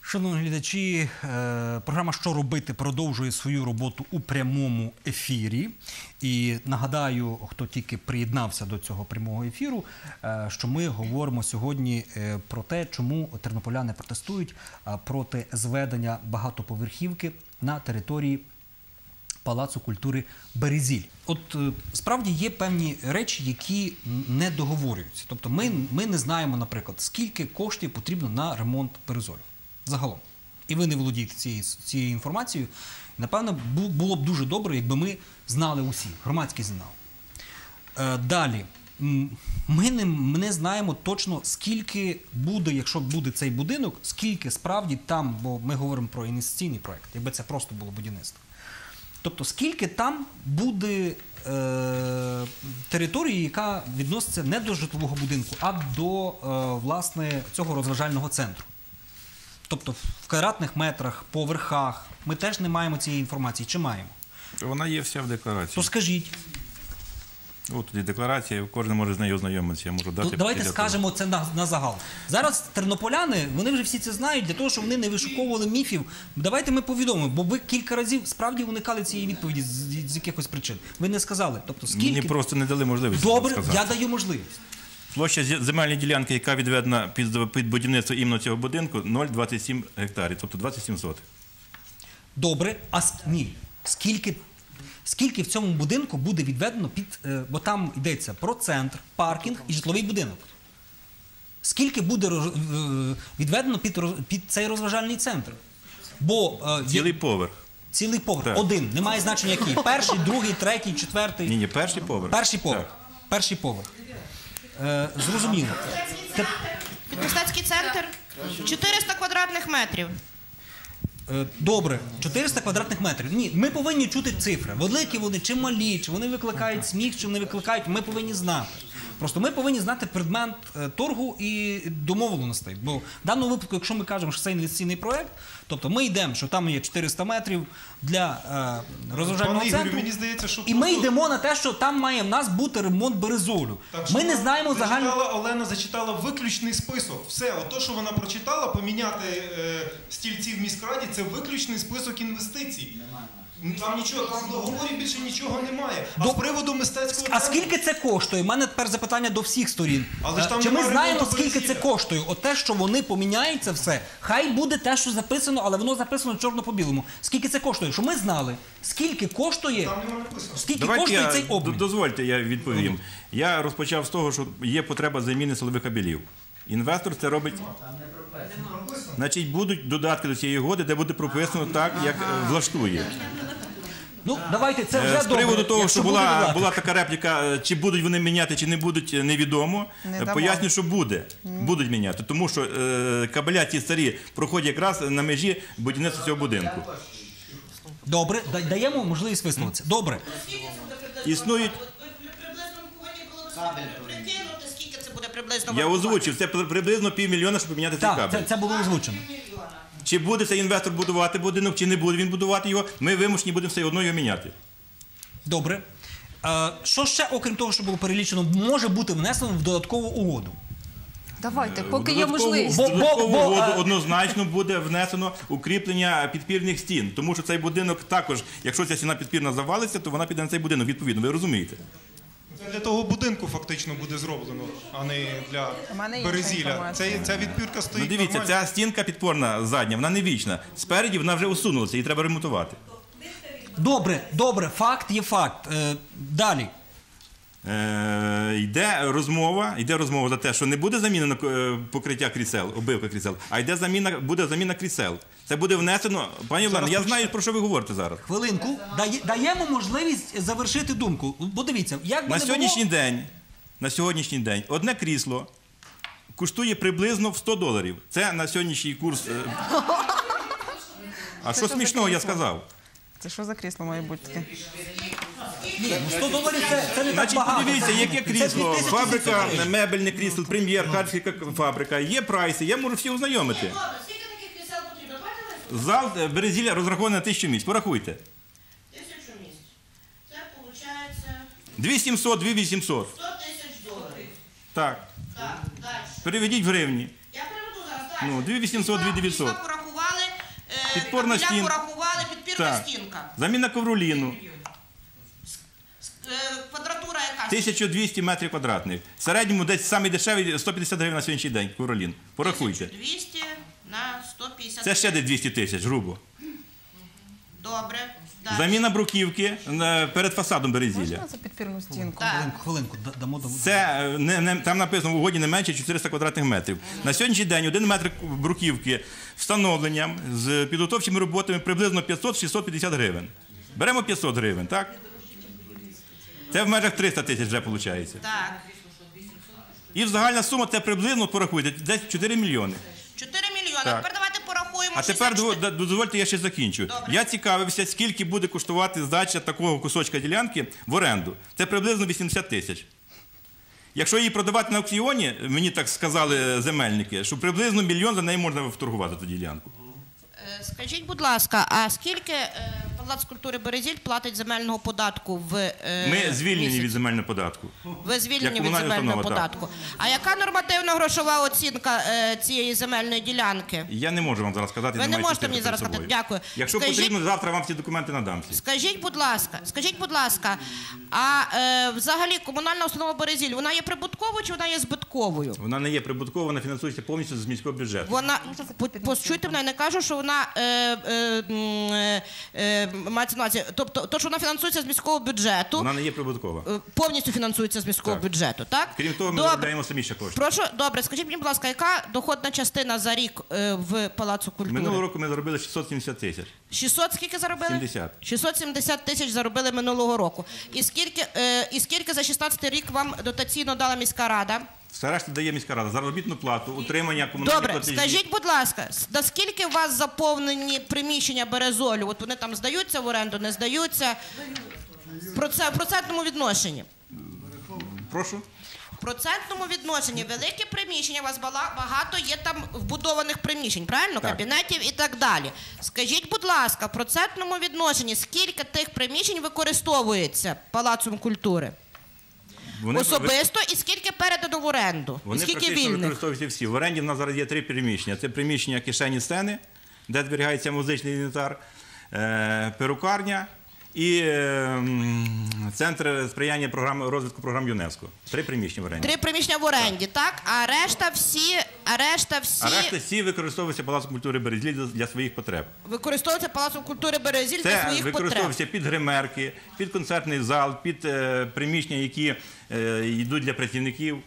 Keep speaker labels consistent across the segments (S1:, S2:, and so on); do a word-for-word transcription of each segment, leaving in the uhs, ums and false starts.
S1: Шановні глядачі, програма «Що робити» продовжує свою роботу у прямому ефірі. І нагадаю, хто тільки приєднався до цього прямого ефіру, що ми говоримо сьогодні про те, чому тернополяни протестують проти зведення багатоповерхівки на території Палацу культури «Березіль». От справді є певні речі, які не договорюються. Тобто ми, ми не знаємо, наприклад, скільки коштів потрібно на ремонт Березолю. Загалом. І ви не володієте цією, цією інформацією. Напевно, було б дуже добре, якби ми знали усі, громадський знав. Е, далі. Ми не, ми не знаємо точно, скільки буде, якщо буде цей будинок, скільки справді там, бо ми говоримо про інвестиційний проєкт, якби це просто було будівництво. Тобто, скільки там буде е, території, яка відноситься не до житлового будинку, а до, е, власне, цього розважального центру. Тобто в квадратних метрах, по верхах. Ми теж не маємо цієї інформації. Чи маємо?
S2: Вона є вся в декларації.
S1: То скажіть.
S2: Ось тут є декларація, кожен може з нею ознайомитися. Я можу дати.
S1: Давайте скажемо це на, на загал. Зараз тернополяни, вони вже всі це знають, для того, щоб вони не вишуковували міфів. Давайте ми повідомимо, бо ви кілька разів справді уникали цієї відповіді з, з якихось причин. Ви не сказали. Тобто, скільки...
S2: Мені просто не дали можливість
S1: Добре,
S2: сказати.
S1: я даю можливість.
S2: Площа земельної ділянки, яка відведена під, під будівництво іменно цього будинку, нуль цілих двадцять сім гектарів, тобто двадцять сім сотих.
S1: Добре, а ні, скільки, скільки в цьому будинку буде відведено під, е, бо там йдеться про центр, паркінг і житловий будинок. Скільки буде роз, е, відведено під, під цей розважальний центр? Бо, е,
S2: Цілий
S1: є,
S2: поверх.
S1: Цілий поверх,
S2: Так.
S1: Один, немає значення який. Перший, другий, третій, четвертий.
S2: Ні, ні, перший поверх.
S1: Перший поверх.
S2: Так.
S1: Перший поверх. Е, зрозуміло. Те...
S3: Підмистецький центр чотириста квадратних метрів.
S1: Е, добре, чотириста квадратних метрів. Ні, ми повинні чути цифри. Великі вони чи малі, чи вони викликають сміх, чи не викликають, ми повинні знати. Просто ми повинні знати предмет е, торгу і домовленостей. Бо в даному випадку, якщо ми кажемо, що це інвестиційний проєкт, тобто ми йдемо, що там є чотириста метрів для е, розважального
S4: Пане
S1: центру,
S4: Ігорю, мені здається, що
S1: і ми
S4: просто...
S1: йдемо на те, що там має в нас бути ремонт Березолю.
S4: Так,
S1: ми не знаємо загально...
S4: Зачитала, Олена зачитала виключний список. Все, ото, що вона прочитала, поміняти е, стільці в міськраді, це виключний список інвестицій. Там нічого, там в договорі більше нічого немає. А
S1: До...
S4: з приводу мистецького
S1: А
S4: центру...
S1: скільки це коштує? У мене тепер запитання до всіх сторін.
S4: Але ж там
S1: Чи ми
S4: немає
S1: знаємо,
S4: ремонту
S1: скільки
S4: Березіля?
S1: це коштує? От те, що вони поміняють це все, хай буде те, що записано, але воно записано чорно по білому. Скільки це коштує? Що ми знали? Скільки коштує,
S4: Там немає написано.
S1: скільки
S2: Давайте
S1: коштує
S2: я,
S1: цей обмін?
S2: дозвольте, я відповім. Я розпочав з того, що є потреба заміни силових кабелів. Інвестор це робить. Значить, будуть додатки до цієї угоди, де буде прописано так, як е, влаштує.
S1: Ну, давайте, це вже
S2: З приводу
S1: добре,
S2: того,
S1: якщо
S2: що
S1: буде
S2: була,
S1: додаток.
S2: була така репліка, чи будуть вони міняти, чи не будуть, невідомо.
S5: Не дамо.
S2: Поясню, що буде. Будуть міняти, тому що е, кабеля ті старі проходять якраз на межі будівництва цього будинку.
S1: Добре, да- даємо можливість висловитися. Добре.
S2: Існують,
S3: Приблизно повинні було прикинути, скільки це буде приблизно.
S2: я озвучив, це приблизно півмільйона, щоб поміняти цей
S1: Так,
S2: кабель.
S1: це, це було озвучено.
S2: Чи буде цей інвестор будувати будинок, чи не буде він будувати його, ми вимушені будемо все одно його міняти.
S1: Добре. Е, що ще, окрім того, що було перелічено, може бути внесено в додаткову угоду?
S5: Давайте, поки є
S2: Додаткову-
S5: можливість.
S1: Бо-
S2: в додаткову
S1: бо-
S2: угоду
S1: а-
S2: однозначно буде внесено укріплення підпірних стін, тому що цей будинок також, якщо ця стіна підпірна завалиться, то вона піде на цей будинок, відповідно, ви розумієте.
S4: Це для того будинку фактично буде зроблено, а не для
S5: У мене інша
S4: Березіля.
S5: інформація.
S4: Це, ця відпірка
S2: Ну
S4: стоїть
S2: дивіться,
S4: нормально.
S2: ця стінка підпорна задня, вона не вічна. Спереді вона вже усунулася, її треба ремонтувати.
S1: Добре, добре, факт є факт. Е, далі.
S2: Е, йде розмова, йде розмова за те, що не буде заміна е, покриття крісел, оббивка крісел, а йде заміна, буде заміна крісел. Це буде внесено. Пані Олено, я знаю, про що ви говорите зараз.
S1: Хвилинку. Дає- даємо можливість завершити думку. Бо дивіться, як би
S2: На
S1: не
S2: сьогоднішній
S1: було...
S2: день, на сьогоднішній день одне крісло коштує приблизно в сто доларів. Це на сьогоднішній курс. е, А
S5: Це
S2: що
S5: що за
S2: смішного я
S5: крісло?
S2: сказав?
S5: Це що за крісло має бути таке?
S1: Ні, ну сто доларів це, це не так
S2: Значить,
S1: багато.
S2: подивіться, яке
S1: Це
S2: крісло,
S1: дві тисячі
S2: фабрика,
S1: сімсот.
S2: мебельне крісло, прем'єр, харківська фабрика, є прайси, я можу всі ознайомити.
S3: Скільки таких крісел потрібно? Давайте висновок.
S2: Зал е, Березіля розрахований на тисячу місць, порахуйте.
S3: Тисячу місць. Це виходить
S2: дві сімсот, дві вісімсот.
S3: сто тисяч доларів.
S2: Так.
S3: Так, далі.
S2: Переведіть в гривні.
S3: Я приведу зараз далі.
S2: Ну, дві вісімсот, дві дев'ятсот.
S3: Пішла, порахувала,
S2: Підпорна
S3: кабеля
S2: стінка.
S3: порахували, підпірна
S2: Так.
S3: стінка.
S2: Заміна ковроліну.
S3: Е, Квадратура яка?
S2: тисяча двісті метрів квадратних. В середньому десь самий дешевий сто п'ятдесят гривень на сьогоднішній день ковролін. Порахуйте.
S3: двісті на сто п'ятдесят.
S2: Це ще десь двісті тисяч, грубо.
S3: Добре. Далі.
S2: Заміна бруківки е, перед фасадом березілля.
S5: Можна за підпірну стінку?
S3: Так.
S1: Хвилинку, хвилинку, да- дамо до
S2: Це е, не, не, там написано в угоді не менше чотириста квадратних метрів. На сьогоднішній день один метр бруківки встановленням з підготовчими роботами приблизно п'ятсот - шістсот п'ятдесят гривень. Беремо п'ятсот гривень, так? Це в межах триста тисяч вже виходить.
S3: Так.
S2: І загальна сума це приблизно, порахуйте, десь чотири мільйони.
S3: чотири мільйони.
S2: Так.
S3: Тепер давайте порахуємо.
S2: А тепер
S3: шістдесят чотири.
S2: до- дозвольте, я ще закінчу.
S3: Добре.
S2: Я цікавився, скільки буде коштувати здача такого кусочка ділянки в оренду. Це приблизно вісімдесят тисяч. Якщо її продавати на аукціоні, мені так сказали земельники, що приблизно мільйон за неї можна вторгувати ту ділянку.
S3: Е, Скажіть, будь ласка, а скільки е, Палац культури Березіль платить земельного податку в е,
S2: Ми звільнені
S3: місяць?
S2: від земельного податку.
S3: Ви
S2: Як
S3: звільнені від
S2: комунальна
S3: земельного
S2: установа, так.
S3: податку. А яка нормативна грошова оцінка е, цієї земельної ділянки?
S2: Я не можу вам зараз сказати.
S3: Ви не
S2: маєте
S3: можете
S2: цифри
S3: мені
S2: перед
S3: зараз
S2: собою.
S3: сказати. Дякую.
S2: Якщо
S3: Скажіть-
S2: потрібно, завтра вам всі документи надам. всі.
S3: Скажіть, будь ласка, скажіть, будь ласка, а е, взагалі комунальна установа Березіль, вона є прибутковою чи вона є збитковою?
S2: Вона не є прибуткова, вона фінансується повністю з міського бюджету.
S3: Вона по- почуйте мене, я не кажу, що вона е, е, м, е, е, мається на увазі. Тобто, то, що вона фінансується з міського бюджету,
S2: Вона не є прибуткова.
S3: е, повністю фінансується з міського
S2: Так.
S3: бюджету, так?
S2: Крім того, ми
S3: Добре.
S2: заробляємо самі ще кошти.
S3: Прошу, добре, скажіть мені, будь ласка, яка доходна частина за рік е, в Палацу культури?
S2: Минулого року ми заробили шістсот сімдесят тисяч.
S3: шістсот скільки заробили?
S2: сімдесят.
S3: шістсот сімдесят тисяч заробили минулого року. І скільки, е, і скільки за шістнадцятий рік вам дотаційно дала міська рада?
S2: Все решта дає міська рада. Заробітну плату, утримання комунальних
S3: Добре,
S2: платежів.
S3: скажіть, будь ласка, с- наскільки у вас заповнені приміщення Березолю? От вони там здаються в оренду, не здаються? Про це в процентному відношенні.
S2: Прошу.
S3: В процентному відношенні велике приміщення, у вас бала- багато є там вбудованих приміщень, правильно?
S2: Так.
S3: Кабінетів і так далі. Скажіть, будь ласка, в процентному відношенні, скільки тих приміщень використовується Палацом культури?
S2: Вони,
S3: Особисто і скільки передано в оренду?
S2: вони
S3: і скільки
S2: практично
S3: вільних?
S2: використовуються всі. В оренді в нас зараз є три приміщення. Це приміщення кишені сцени, де зберігається музичний інвентар, е, перукарня і е, м, центр сприяння програм, розвитку програм ЮНЕСКО. Три приміщення в оренді.
S3: Три приміщення в оренді, так? А решта всі, а решта всі
S2: А решта всі використовуються Палацом культури Березіль для, для своїх потреб.
S3: використовуються Палацом культури Березіль для
S2: Це
S3: своїх потреб.
S2: використовується під гримерки, під концертний зал, під е, приміщення, які е, йдуть для працівників.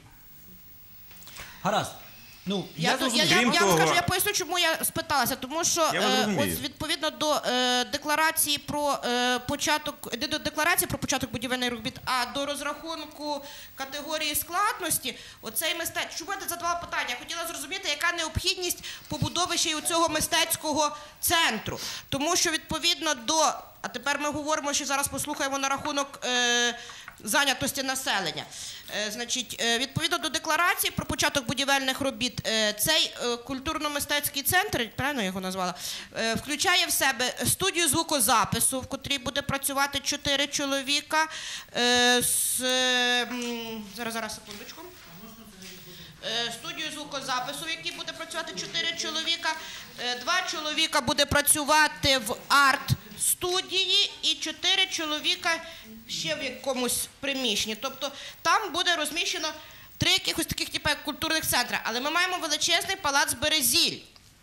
S1: Гаразд. Ну,
S3: Я, я,
S1: зрозумів.
S3: я, я,
S2: Крім
S3: вам
S2: того-
S3: скажу, я поясню, чому я спиталася. Тому що
S2: Я вас
S3: е,
S2: розумію.
S3: ось відповідно до е, декларації про е, початок, не до декларації про початок будівельних робіт, а до розрахунку категорії складності, оцей мистець. Чому я задавала питання? Я хотіла зрозуміти, яка необхідність побудови ще й у цього мистецького центру. Тому що відповідно до, а тепер ми говоримо, що зараз послухаємо на рахунок е, зайнятості населення. Е, значить, е, відповідно до декларації про початок будівельних робіт, е, цей е, культурно-мистецький центр, правильно я його назвала, е, включає в себе студію звукозапису, в котрій буде працювати чотири чоловіка. Е, з, е, м, зараз, зараз, секундочку. Е, Студію звукозапису, в якій буде працювати чотири чоловіка. Е, Два чоловіка буде працювати в арт-студії і чотири чоловіка ще в якомусь приміщенні. Тобто там буде розміщено три якихось таких типу, як культурних центри. Але ми маємо величезний палац Березіль.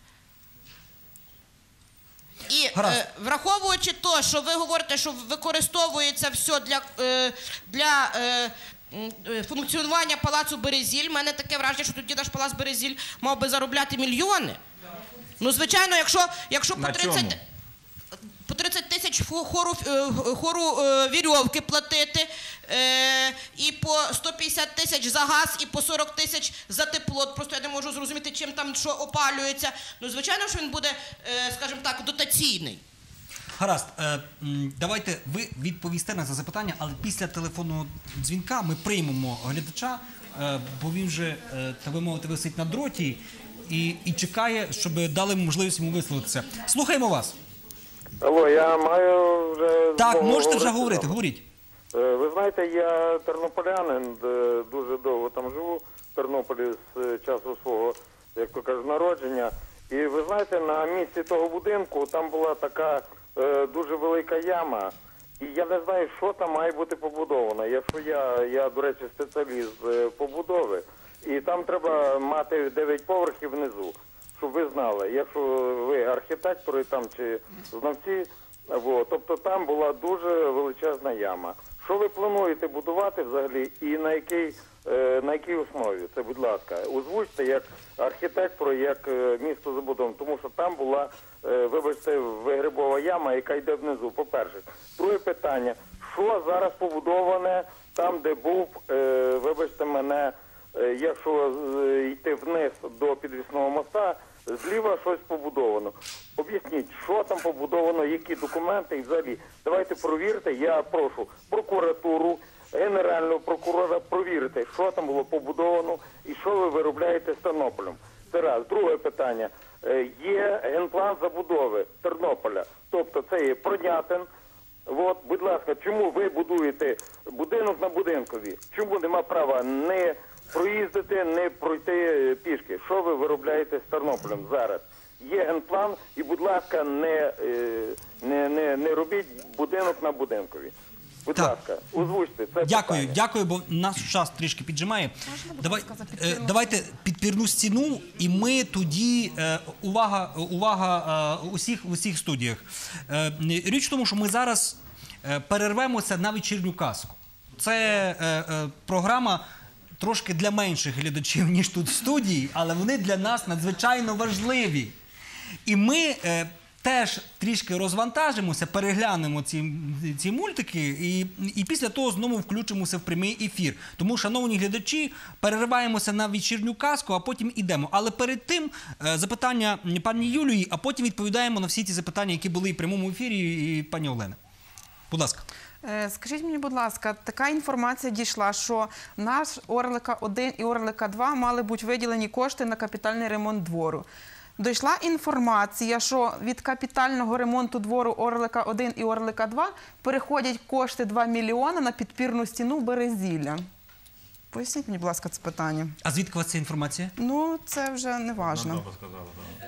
S3: І
S1: Гаразд.
S3: е, враховуючи те, що ви говорите, що використовується все для, е, для е, м, е, функціонування палацу Березіль, в мене таке враження, що тоді наш палац Березіль мав би заробляти мільйони. Ну, звичайно, якщо, якщо по
S2: На
S3: тридцять...
S2: чому?
S3: По тридцять тисяч фу- хору, е, хору е, вірьовки платити, е, і по сто п'ятдесят тисяч за газ, і по сорок тисяч за тепло. Просто я не можу зрозуміти, чим там що опалюється. Ну, звичайно, що він буде, е, скажімо так, дотаційний.
S1: Гаразд, е, м, давайте ви відповісте на це запитання, але після телефонного дзвінка ми приймемо глядача, е, бо він вже, е, так би мовити, висить на дроті і, і чекає, щоб дали можливість йому висловитися. Слухаємо вас.
S6: Алло, я маю вже...
S1: Так,
S6: змогу
S1: можете вже
S6: з
S1: говорити,
S6: вами.
S1: говоріть.
S6: Е, Ви знаєте, я тернополянин, е, дуже довго там живу в Тернополі з часу свого, як то кажуть, народження. І ви знаєте, на місці того будинку там була така е, дуже велика яма. І я не знаю, що там має бути побудовано. Якщо я, я до речі, спеціаліст з побудови, і там треба мати дев'ять поверхів внизу, щоб ви знали. Якщо ви архітектори там чи знавці, во, тобто там була дуже величезна яма. Що ви плануєте будувати взагалі і на якій, е, на якій основі? Це, будь ласка, озвучте як архітектор, як е, місто забудовано, тому що там була, е, вибачте, вигрибова яма, яка йде внизу, по-перше. Друге питання, що зараз побудоване там, де був, е, вибачте мене, е, якщо е, йти вниз до підвісного моста, зліва щось побудовано. Об'ясніть, що там побудовано, які документи і взагалі. Давайте провірте, я прошу прокуратуру, генерального прокурора провірити, що там було побудовано і що ви виробляєте з Тернополем. Це раз. Друге питання. Е, Є генплан забудови Тернополя, тобто це є Пронятин. От, будь ласка, чому ви будуєте будинок на будинкові? Чому нема права не проїздити, не пройти пішки? Що ви виробляєте з Тернополем зараз? Є генплан і, будь ласка, не, не, не, не робіть будинок на будинкові. Будь
S1: Так.
S6: ласка, озвучте це
S1: Дякую,
S6: питання.
S1: дякую, бо наш час трішки піджимає.
S5: будь
S1: Давай,
S5: ласка, за
S1: е,
S5: підпірну
S1: давайте підпірну стіну, і ми тоді, е, увага, увага е, усіх, в усіх студіях. Е, річ в тому, що ми зараз е, перервемося на вечірню казку. Це е, е, програма трошки для менших глядачів, ніж тут в студії, але вони для нас надзвичайно важливі. І ми е, теж трішки розвантажимося, переглянемо ці, ці мультики і, і після того знову включимося в прямий ефір. Тому, шановні глядачі, перериваємося на вечірню казку, а потім ідемо. Але перед тим е, запитання пані Юлії, а потім відповідаємо на всі ті запитання, які були і в прямому ефірі, і пані Олени. Будь ласка.
S5: Е, Скажіть мені, будь ласка, така інформація дійшла, що наш Орлика один і Орлика два мали бути виділені кошти на капітальний ремонт двору. Дійшла інформація, що від капітального ремонту двору Орлика один і Орлика два переходять кошти два мільйони на підпірну стіну Березілля. Поясніть мені, будь ласка, це питання.
S1: А звідки у вас ця інформація?
S5: Ну, це вже не важно.
S2: Надо сказала, так.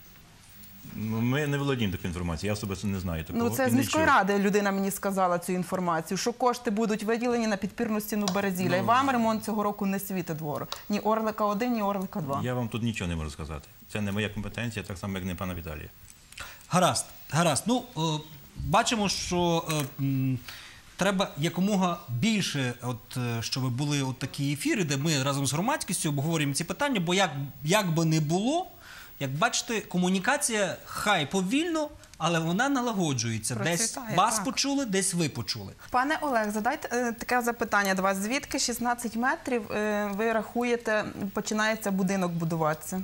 S2: Ну, ми не володіємо такою інформацією, я особисто не знаю такого.
S5: Ну, це
S2: і
S5: з
S2: не
S5: міської
S2: чув.
S5: ради людина мені сказала цю інформацію, що кошти будуть виділені на підпірну стіну Березілля. І вам ремонт цього року не світить двору. Ні Орлика один, ні Орлика два.
S2: Я вам тут нічого не можу сказати. Це не моя компетенція, так само, як не пана Віталія.
S1: Гаразд, гаразд. Ну, е, бачимо, що е, м, треба якомога більше, от, е, щоб були от такі ефіри, де ми разом з громадськістю обговорюємо ці питання, бо як, як би не було, як бачите, комунікація хай повільно, але вона налагоджується. Десь
S5: Процвітає,
S1: вас
S5: так.
S1: почули, десь ви почули.
S5: Пане Олег, задайте е, таке запитання до вас. Звідки шістнадцять метрів е, ви рахуєте, починається будинок будуватися?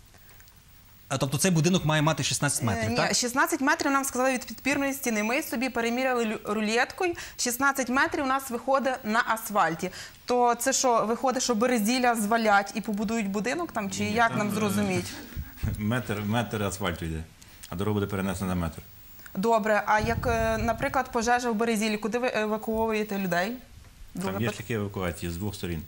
S1: А, тобто цей будинок має мати шістнадцять
S5: Е,
S1: метрів,
S5: Ні,
S1: так?
S5: шістнадцять метрів нам сказали від підпірної стіни. Ми собі переміряли лю- рулеткою. шістнадцять метрів у нас виходить на асфальті. То це що, виходить, що Березілля звалять і побудують будинок там? Чи як
S2: там,
S5: нам
S2: е,
S5: зрозуміти?
S2: Метр, метр асфальту йде, а дорога буде перенесена на метр.
S5: Добре, а як, е, наприклад, пожежа в Березіллі, куди ви евакуовуєте людей? Друге
S2: Там є
S5: питання.
S2: такі евакуації з двох сторін.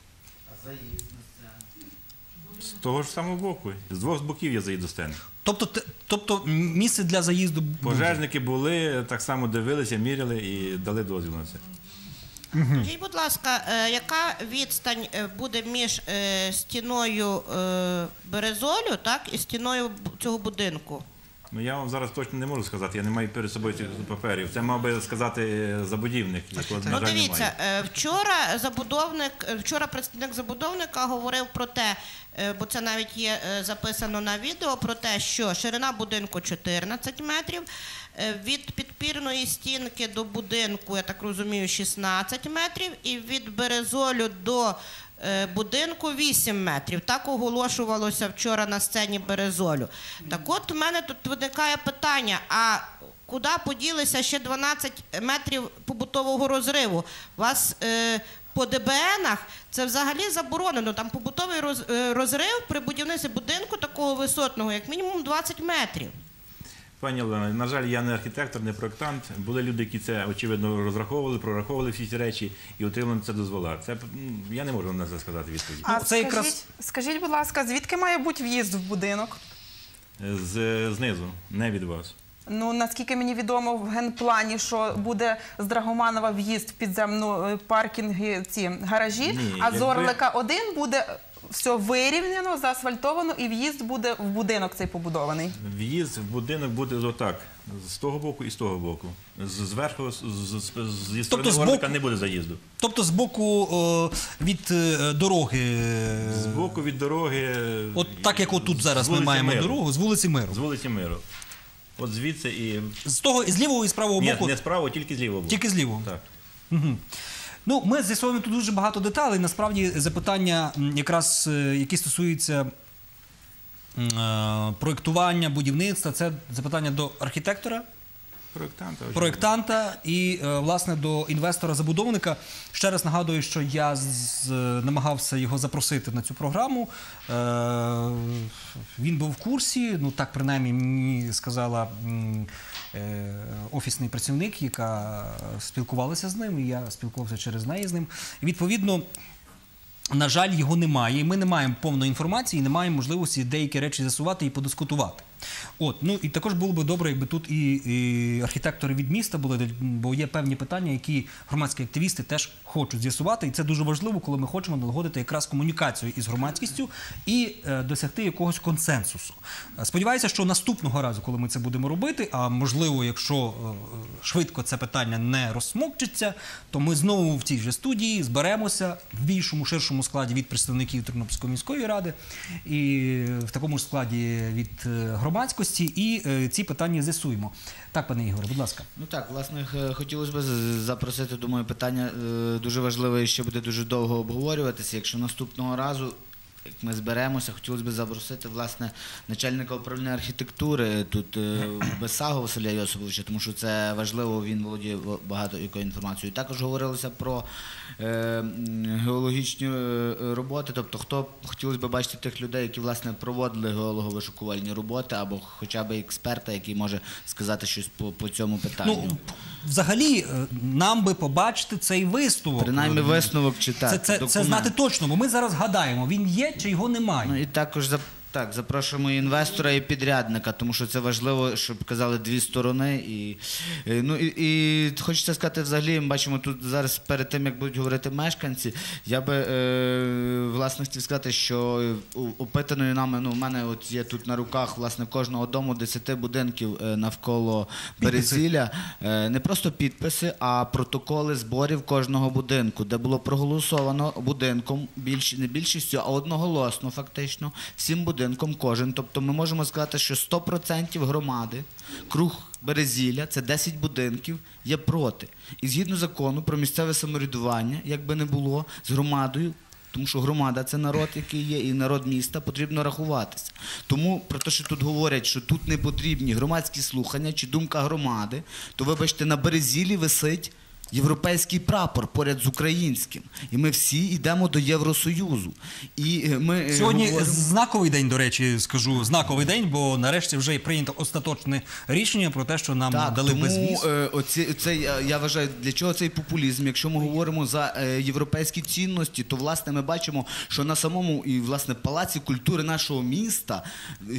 S2: З того ж самого боку. З двох боків є заїзд до стени.
S1: Тобто, те- тобто місце для заїзду буде.
S2: Пожежники були, так само дивилися, міряли і дали дозвіл на це.
S3: Скажіть, будь ласка, е, яка відстань е, буде між е, стіною е, Березолю, так, і стіною б- цього будинку?
S2: Ну я вам зараз точно не можу сказати, я не маю перед собою цих паперів. Це мав би сказати забудівник, якого, на
S3: Ну,
S2: жаль,
S3: дивіться,
S2: немає.
S3: е, вчора забудовник, е, вчора представник забудовника говорив про те, е, бо це навіть є е, записано на відео, про те, що ширина будинку чотирнадцять метрів, е, від підпірної стінки до будинку, я так розумію, шістнадцять метрів, і від Березолю до е, будинку вісім метрів. Так оголошувалося вчора на сцені Березолю. Так от у мене тут виникає питання, а куди поділися ще дванадцять метрів побутового розриву? У вас е, по ДБНах це взагалі заборонено. Там побутовий роз, е, розрив при будівництві будинку такого висотного, як мінімум двадцять метрів.
S2: Пані Олена, на жаль, я не архітектор, не проєктант. Були люди, які це, очевидно, розраховували, прораховували всі ці речі і отримали це дозвола. Це, м, я не можу на це сказати відповідь.
S5: А
S1: Ну, це
S5: скажіть,
S1: якраз-
S5: скажіть, будь ласка, звідки має бути в'їзд в будинок?
S2: З, знизу, не від вас.
S5: Ну, наскільки мені відомо, в генплані, що буде з Драгоманова в'їзд в підземну е, паркінги, ці гаражі,
S2: Ні,
S5: а з
S2: якби-
S5: Орлика один буде все вирівняно, заасфальтовано, і в'їзд буде в будинок цей побудований.
S2: В'їзд в будинок буде отак, з того боку і з того боку. З- Зверху, з, з, з, зі сторони
S1: Тобто з
S2: Орлика
S1: боку-
S2: не буде заїзду.
S1: Тобто з боку о, від е, дороги, е,
S2: З боку від дороги...
S1: от так як отут
S2: з
S1: зараз ми
S2: вулиці
S1: маємо
S2: Миру.
S1: дорогу, з вулиці Миру.
S2: З вулиці Миру. От звідси і...
S1: З того, з лівого і з правого
S2: Ні,
S1: боку,
S2: не справа, тільки з лівого боку.
S1: тільки з лівого.
S2: Так.
S1: Угу. Ну, ми з'ясовуємо тут дуже багато деталей. Насправді запитання, м, якраз, е, які стосуються м, е, проєктування, будівництва, це запитання до архітектора,
S2: Проєктанта. очевидно.
S1: проєктанта і, е, власне, до інвестора-забудовника. Ще раз нагадую, що я з- намагався його запросити на цю програму. Е, Він був в курсі, ну так принаймні мені сказала м, е, офісний працівник, яка спілкувалася з ним, і я спілкувався через неї з ним. І, відповідно, на жаль, його немає. І ми не маємо повної інформації, і не маємо можливості деякі речі з'ясувати і подискутувати. От, ну і також було б добре, якби тут і, і архітектори від міста були, бо є певні питання, які громадські активісти теж хочуть з'ясувати. І це дуже важливо, коли ми хочемо налагодити якраз комунікацію із громадськістю і е, досягти якогось консенсусу. Е, Сподіваюся, що наступного разу, коли ми це будемо робити, а можливо, якщо е, швидко це питання не розсмокчиться, то ми знову в цій же студії зберемося в більшому, ширшому складі від представників Тернопільської міської ради і в такому ж складі від е, громадськості, і е, ці питання з'ясуємо. Так, пане Ігоре, будь ласка.
S7: Ну так, власне, х- хотілося б з- запросити, думаю, питання е, дуже важливе і ще буде дуже довго обговорюватися. Якщо наступного разу, як ми зберемося, хотілося б запросити, власне, начальника управління архітектури тут е, Бесагу Василя Йосиповича, тому що це важливо, він володіє в- багато якою інформацією. Також говорилося про е, м, геологічні е, роботи, тобто хто хотілося б бачити тих людей, які, власне, проводили геолого-вишукувальні роботи, або хоча б експерта, який може сказати щось по, по цьому питанню.
S1: Ну, взагалі, е, нам би побачити цей висновок.
S7: Принаймні висновок читати.
S1: Це, це, це знати точно, бо ми зараз гадаємо, він є чи його немає.
S7: Ну і також за- так, запрошуємо і інвестора і підрядника, тому що це важливо, щоб казали дві сторони. І, е, ну, і, і хочеться сказати, взагалі, ми бачимо тут зараз перед тим, як будуть говорити мешканці, я би е, власне хотів сказати, що у- опитаною нами, ну, у мене от є тут на руках, власне, кожного дому десяти будинків е, навколо Березілля. Е, не просто підписи, а протоколи зборів кожного будинку, де було проголосовано будинком, більш, не більшістю, а одноголосно фактично, всім будинком кожен. Тобто ми можемо сказати, що сто відсотків громади, круг Березілля, це десять будинків, є проти. І згідно закону про місцеве самоврядування, як би не було, з громадою, тому що громада – це народ, який є, і народ міста, потрібно рахуватися. Тому про те, що тут говорять, що тут не потрібні громадські слухання чи думка громади, то, вибачте, на Березіллі висить європейський прапор поряд з українським. І ми всі йдемо до Євросоюзу. І ми е,
S1: Сьогодні
S7: говоримо-
S1: знаковий день, до речі, скажу, знаковий день, бо нарешті вже прийнято остаточне рішення про те, що нам
S7: Так,
S1: дали
S7: тому
S1: безвіз.
S7: е, оці, це, я- я вважаю, для чого цей популізм? Якщо ми говоримо за е, європейські цінності, то, власне, ми бачимо, що на самому і, власне, палаці культури нашого міста, е,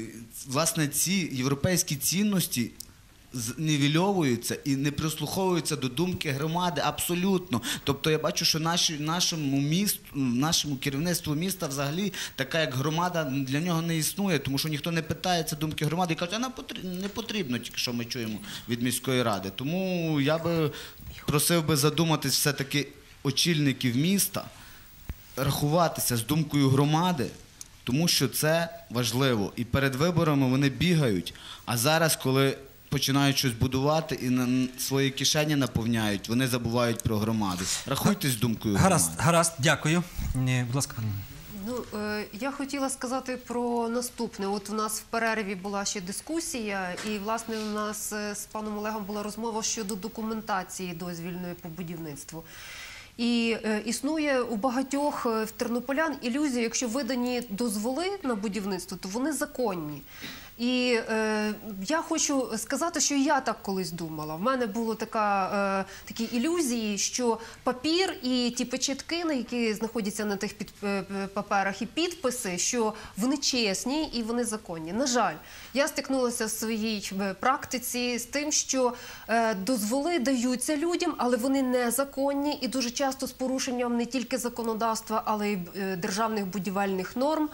S7: власне, ці європейські цінності знівельовуються і не прислуховуються до думки громади абсолютно. Тобто я бачу, що наші, нашому місту, нашому керівництву міста взагалі така як громада для нього не існує, тому що ніхто не питається думки громади і каже, а нам потр- не потрібно, тільки що ми чуємо від міської ради. Тому я би просив би задуматись все-таки очільників міста, рахуватися з думкою громади, тому що це важливо. І перед виборами вони бігають, а зараз, коли починають щось будувати і на свої кишені наповняють, вони забувають про громаду. Рахуйтесь з думкою
S1: Гаразд,
S7: громади.
S1: гаразд, дякую. Ні, будь ласка, пані.
S8: Ну, е, я хотіла сказати про наступне. От у нас в перерві була ще дискусія, і, власне, у нас е, з паном Олегом була розмова щодо документації дозвільної по будівництву. І е, існує у багатьох е, в тернополян ілюзія, якщо видані дозволи на будівництво, то вони законні. І е, я хочу сказати, що я так колись думала. В мене було така, е, такі ілюзії, що папір і ті печатки, які знаходяться на тих під, е, паперах, і підписи, що вони чесні і вони законні. На жаль, я стикнулася в своїй практиці з тим, що е, дозволи даються людям, але вони незаконні і дуже часто з порушенням не тільки законодавства, але й е, державних будівельних норм.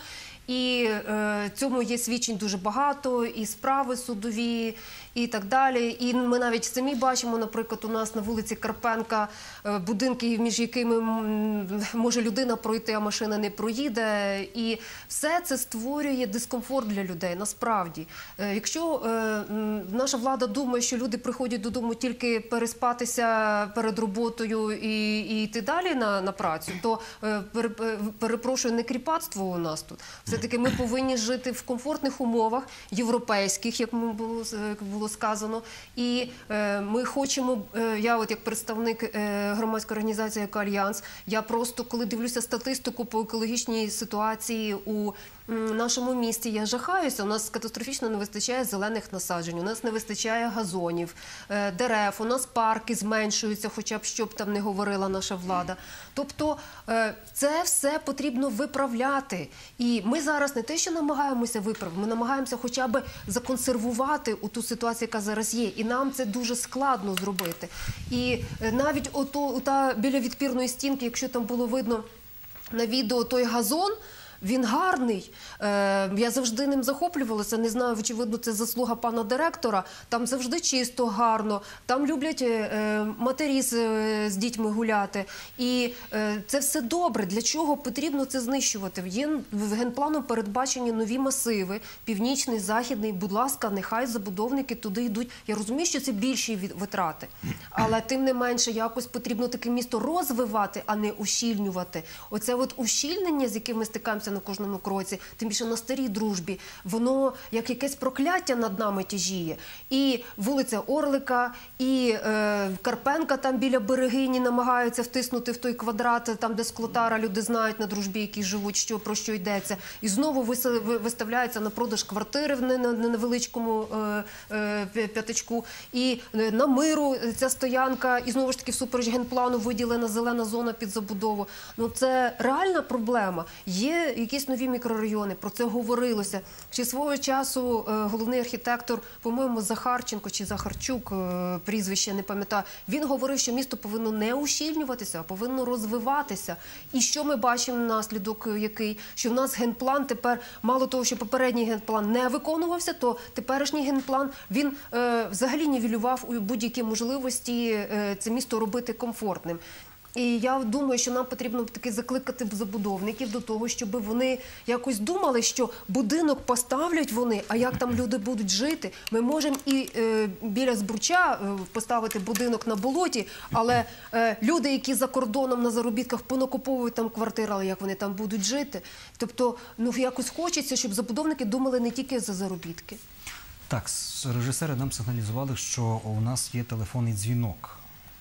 S8: І е, цьому є свідчень дуже багато, і справи судові, і так далі. І ми навіть самі бачимо, наприклад, у нас на вулиці Карпенка е, будинки, між якими м, може людина пройти, а машина не проїде. І все це створює дискомфорт для людей, насправді. Е, якщо е, м, наша влада думає, що люди приходять додому тільки переспатися перед роботою і, і йти далі на, на працю, то е, пере, перепрошую, не кріпацтво у нас тут. Все-таки ми повинні жити в комфортних умовах, європейських, як було, як було сказано. І е, ми хочемо, е, я от як представник е, громадської організації як Альянс, я просто, коли дивлюся статистику по екологічній ситуації у м, нашому місті, я жахаюся. У нас катастрофічно не вистачає зелених насаджень, у нас не вистачає газонів, е, дерев, у нас парки зменшуються, хоча б що б там не говорила наша влада. Тобто е, це все потрібно виправляти. І ми зараз не те, що намагаємося виправити, ми намагаємося хоча б законсервувати у ту ситуацію, яка зараз є. І нам це дуже складно зробити. І навіть ото, та, біля відпірної стінки, якщо там було видно на відео той газон, він гарний. Е, я завжди ним захоплювалася. Не знаю, очевидно, це заслуга пана директора. Там завжди чисто, гарно. Там люблять е, матері з, з дітьми гуляти. І е, це все добре. Для чого потрібно це знищувати? Є в генпланом передбачені нові масиви. Північний, західний. Будь ласка, нехай забудовники туди йдуть. Я розумію, що це більші витрати. Але тим не менше, якось потрібно таке місто розвивати, а не ущільнювати. Оце от ущільнення, з яким ми стикаємося на кожному кроці, тим більше на старій дружбі, воно як якесь прокляття над нами тяжіє. І вулиця Орлика, і е, Карпенка там біля Берегині намагаються втиснути в той квадрат, там де склотара, люди знають на дружбі, які живуть, що, про що йдеться. І знову виставляються на продаж квартири на, на, на невеличкому е, е, п'ятачку. І на Миру ця стоянка, і знову ж таки всупереч генплану виділена зелена зона під забудову. Ну це реальна проблема. Є якісь нові мікрорайони, про це говорилося. Чи свого часу е, головний архітектор, по-моєму, Захарченко чи Захарчук, е, прізвище, не пам'ятаю, він говорив, що місто повинно не ущільнюватися, а повинно розвиватися. І що ми бачимо наслідок який? Що в нас генплан тепер, мало того, що попередній генплан не виконувався, то теперішній генплан, він е, взагалі нівелював у будь-які можливості е, це місто робити комфортним. І я думаю, що нам потрібно таки закликати забудовників до того, щоб вони якось думали, що будинок поставлять вони, а як там люди будуть жити. Ми можемо і е, біля Збруча е, поставити будинок на болоті, але е, люди, які за кордоном на заробітках понакуповують там квартири, але як вони там будуть жити. Тобто, ну якось хочеться, щоб забудовники думали не тільки за заробітки.
S1: Так, режисери нам сигналізували, що у нас є телефонний дзвінок.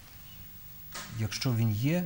S1: Якщо він є,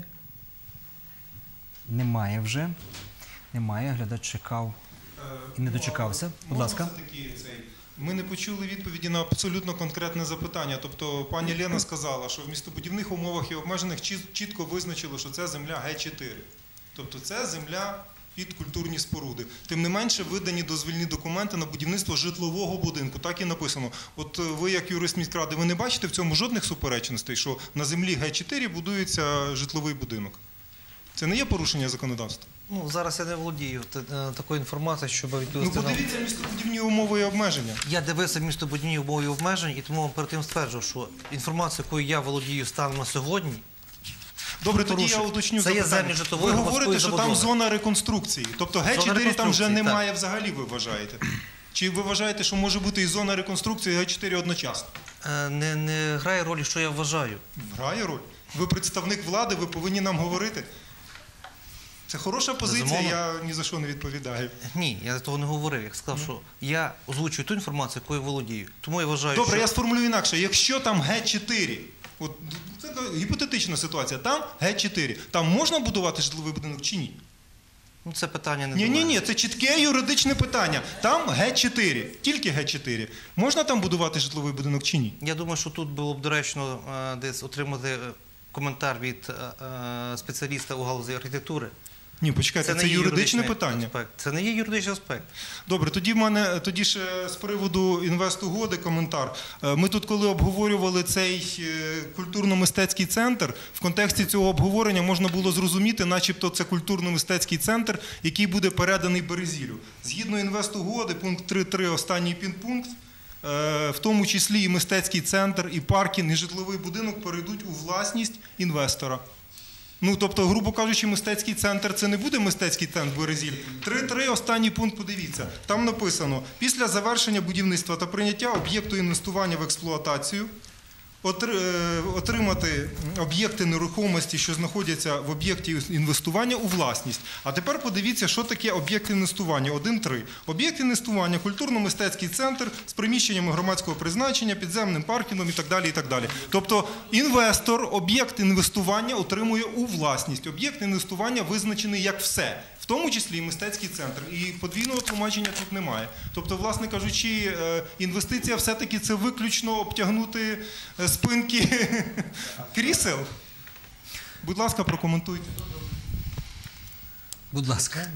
S1: немає вже, немає, глядач чекав і не дочекався. Будь ласка.
S4: Ми не почули відповіді на абсолютно конкретне запитання. Тобто пані Лена сказала, що в містобудівних умовах і обмежених чітко визначило, що це земля Ге чотири. Тобто це земля під культурні споруди. Тим не менше видані дозвільні документи на будівництво житлового будинку. Так і написано. От ви, як юрист міськради, ви не бачите в цьому жодних суперечностей, що на землі Ге чотири будується житловий будинок? Це не є порушення законодавства?
S9: Ну, зараз я не володію такою інформацією, щоб відповісти.
S4: Ну, подивіться містобудівні умови і обмеження.
S9: Я дивився містобудівні умови і обмежень, і тому перед тим стверджував, що інформація, якою я володію станом на сьогодні,
S4: добре, тоді я уточню
S9: це є
S4: запитання.
S9: землі житлової
S4: Ви
S9: громадської
S4: говорите, що
S9: забудови.
S4: там зона реконструкції. Тобто Ге чотири там вже немає взагалі, ви вважаєте? Чи ви вважаєте, що може бути і зона реконструкції, і Ге чотири одночасно?
S9: Е, не, не грає ролі, що я вважаю.
S4: Грає роль. Ви представник влади, ви повинні нам говорити. Це хороша позиція,
S9: Безумовно.
S4: я ні за що не відповідаю.
S9: Ні, я того не говорив. Я сказав, що я озвучую ту інформацію, якою володію. Тому я вважаю,
S4: Добре,
S9: що...
S4: я сформулюю інакше. Якщо там Ге чотири, от, це гіпотетична ситуація, там Ге чотири, там можна будувати житловий будинок чи ні?
S9: Ну, це питання не
S4: Ні,
S9: до
S4: ні,
S9: мене.
S4: ні, це чітке юридичне питання. Там Г чотири, тільки Г чотири. Можна там будувати житловий будинок чи ні?
S9: Я думаю, що тут було б доречно е, десь отримати е, коментар від е, е, спеціаліста у галузі архітектури.
S4: Ні, почекайте, це,
S9: не є
S4: юридичне
S9: юридичний
S4: питання.
S9: аспект. Це не є юридичний аспект.
S4: Добре, тоді в мене тоді ж е, з приводу інвестугоди коментар. Е, Ми тут, коли обговорювали цей е, культурно-мистецький центр, в контексті цього обговорення можна було зрозуміти, начебто це культурно-мистецький центр, який буде переданий Березілю. Згідно інвестугоди, пункт три точка три, останній підпункт, е, в тому числі і мистецький центр, і паркінг, і житловий будинок перейдуть у власність інвестора. Ну, тобто, грубо кажучи, мистецький центр – це не буде мистецький центр Березіль. три точка три, останній пункт, подивіться. Там написано, після завершення будівництва та прийняття об'єкту інвестування в експлуатацію, отримати об'єкти нерухомості, що знаходяться в об'єкті інвестування, у власність. А тепер подивіться, що таке об'єкт інвестування. один точка три. Об'єкт інвестування – культурно-мистецький центр з приміщеннями громадського призначення, підземним паркінгом і так далі, і так далі. Тобто інвестор об'єкт інвестування отримує у власність. Об'єкт інвестування визначений як все. В тому числі і мистецький центр. І подвійного тлумачення тут немає. Тобто, власне кажучи, інвестиція все-таки це виключно обтягнути спинки крісел. Будь ласка, прокоментуйте.
S1: Будь ласка.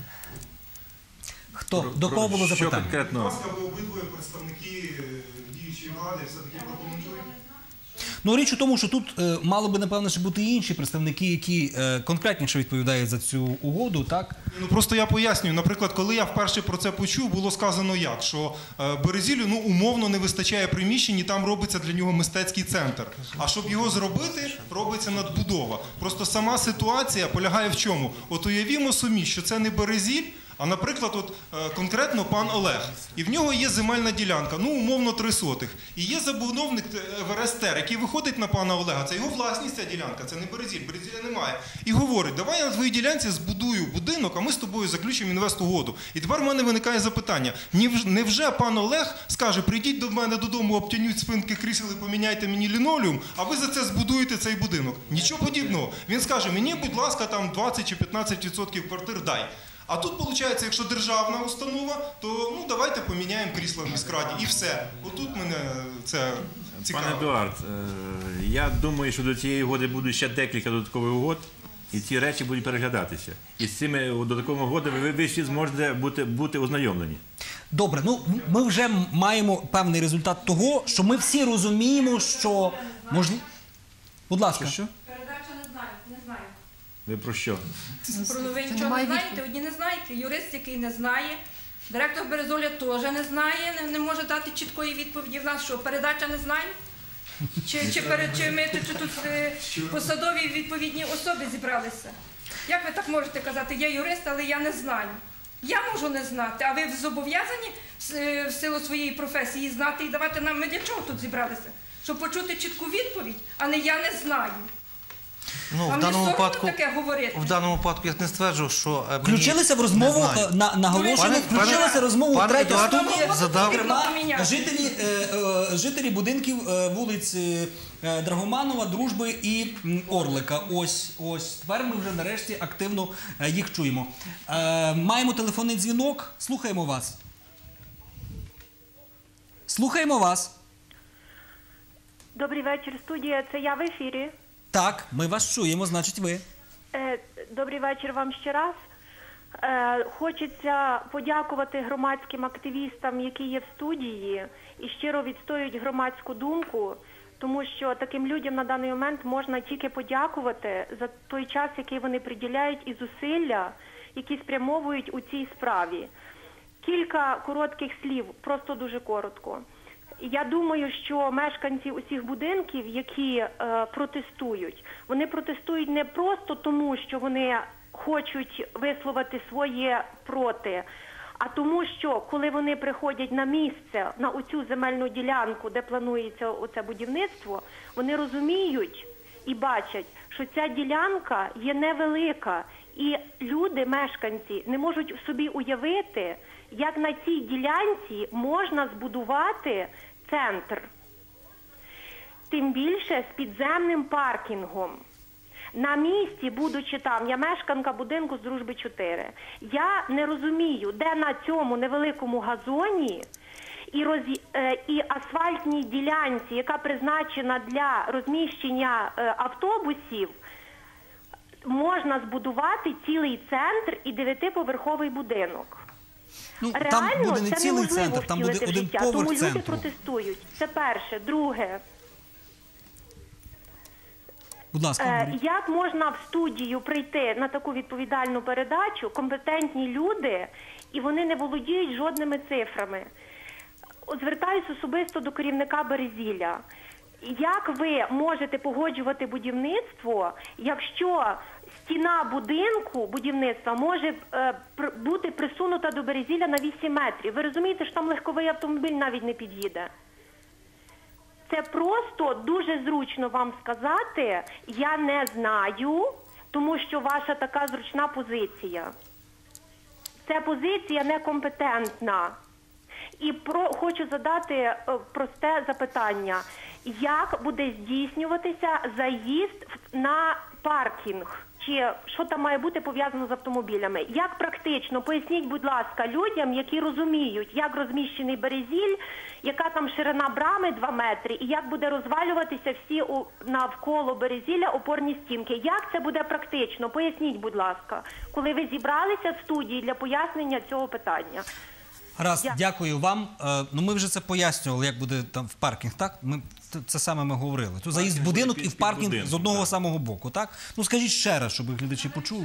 S1: Хто? До кого було
S2: Що
S1: запитання?
S4: Будь
S2: конкретно?
S4: ласка, ви обидвоє представники діючої влади, все-таки прокоментуйте.
S1: Ну, річ у тому, що тут е, мало би, напевно, ще бути і інші представники, які е, конкретніше відповідають за цю угоду, так?
S4: Ну, просто я пояснюю. Наприклад, коли я вперше про це почув, було сказано як, що е, Березілю, ну, умовно не вистачає приміщень, і там робиться для нього мистецький центр. А щоб його зробити, робиться надбудова. Просто сама ситуація полягає в чому? От уявімо собі, що це не Березіль, а, наприклад, от, е, конкретно пан Олег. І в нього є земельна ділянка, ну, умовно, три сотих. І є забудовник ВРСТЕР, який виходить на пана Олега. Це його власність, ця ділянка, це не Березіль, Березіля немає. І говорить, давай я на твоїй ділянці збудую будинок, а ми з тобою заключимо інвестугоду. І тепер в мене виникає запитання, невже пан Олег скаже, прийдіть до мене додому, обтяніть спинки крісел і поміняйте мені лінолеум, а ви за це збудуєте цей будинок? Нічого подібного. Він скаже, мені, будь ласка, там двадцять чи п'ятнадцять відсотків квартир дай. А тут, виходить, якщо державна установа, то ну давайте поміняємо крісла в міськраді і все. Отут мене це цікаво.
S2: Пане Едуард, е, я думаю, що до цієї угоди будуть ще декілька додаткових угод, і ці речі будуть переглядатися. І з цими додатковими угодами ви, ви всі зможете бути, бути ознайомлені.
S1: Добре, ну ми вже маємо певний результат того, що ми всі розуміємо, що можливо... Будь ласка.
S2: Що?
S10: Передача не знаю, не знаю.
S2: Ви про що?
S10: Про новий
S8: Це
S10: нічого
S8: немає
S10: не знаєте,
S8: відповіді.
S10: одні не знаєте, юрист, який не знає, директор Березоля теж не знає, не, не може дати чіткої відповіді. В нас що, передача не знає? Чи, чи, перед, чи ми тут, чи тут е, посадові відповідні особи зібралися? Як ви так можете казати, я юрист, але я не знаю? Я можу не знати, а ви зобов'язані в, в силу своєї професії знати і давати нам, ми для чого тут зібралися? Щоб почути чітку відповідь, а не я не знаю.
S9: Ну,
S10: Вам
S9: в
S10: не
S9: даному
S10: соромно
S9: випадку,
S10: таке говорити?
S9: в даному випадку я не стверджував, що е, мені
S1: Включилися в
S9: не
S1: розмову,
S9: знаю.
S1: е, на, наголошено,
S9: Пане-
S1: включилися
S9: пане-
S1: в розмову
S9: пане
S1: третя
S9: Едуард
S1: студія,
S9: задав-
S1: зокрема, жителі, е, е, жителі будинків е, вулиць е, е, Драгоманова, Дружби і м, Орлика. Ось, ось. Тепер ми вже нарешті активно е, їх чуємо. Е, маємо телефонний дзвінок. Слухаємо вас. Слухаємо вас.
S11: Добрий вечір, студія. Це я в ефірі.
S1: Так, ми вас чуємо, значить ви.
S11: Е, Добрий вечір вам ще раз. Е, Хочеться подякувати громадським активістам, які є в студії і щиро відстоюють громадську думку, тому що таким людям на даний момент можна тільки подякувати за той час, який вони приділяють, і зусилля, які спрямовують у цій справі. Кілька коротких слів, просто дуже коротко. Я думаю, що мешканці усіх будинків, які е, протестують, вони протестують не просто тому, що вони хочуть висловити своє проти, а тому, що коли вони приходять на місце, на оцю земельну ділянку, де планується оце будівництво, вони розуміють і бачать, що ця ділянка є невелика, і люди, мешканці, не можуть собі уявити, як на цій ділянці можна збудувати центр. Тим більше з підземним паркінгом. На місці, будучи там, я мешканка будинку з Дружби чотири, я не розумію, де на цьому невеликому газоні і, роз... і асфальтній ділянці, яка призначена для розміщення автобусів, можна збудувати цілий центр і дев'ятиповерховий будинок.
S1: Ну, там
S11: реально
S1: буде не
S11: це
S1: цілий
S11: неможливо
S1: центр, там буде
S11: втілити в
S1: один
S11: життя,
S1: поверх
S11: тому люди
S1: центру.
S11: протестують. Це перше. Друге.
S1: Будь ласка,
S11: Е,
S1: говоріть.
S11: Як можна в студію прийти на таку відповідальну передачу, компетентні люди, і вони не володіють жодними цифрами? От звертаюсь особисто до керівника Березілля. Як ви можете погоджувати будівництво, якщо стіна будинку будівництва може е, пр- бути присунута до Березілля на вісім метрів? Ви розумієте, що там легковий автомобіль навіть не під'їде? Це просто дуже зручно вам сказати, я не знаю, тому що ваша така зручна позиція. Це позиція некомпетентна. І про, хочу задати е, просте запитання. Як буде здійснюватися заїзд на паркінг? Чи що там має бути пов'язано з автомобілями? Як практично? Поясніть, будь ласка, людям, які розуміють, як розміщений Березіль, яка там ширина брами два метри, і як буде розвалюватися всі у, навколо Березілля опорні стінки. Як це буде практично? Поясніть, будь ласка, коли ви зібралися в студії для пояснення цього питання.
S1: Раз,
S11: Я-
S1: дякую вам. Е, Ну, ми вже це пояснювали, як буде там в паркінг, так? Ми це- це саме ми говорили. Тут заїзд в
S2: буде
S1: будинок
S2: під-
S1: і в
S2: під
S1: паркінг
S2: будинком,
S1: з одного
S2: так.
S1: самого боку, так? Ну, скажіть ще раз, щоб глядачі почули.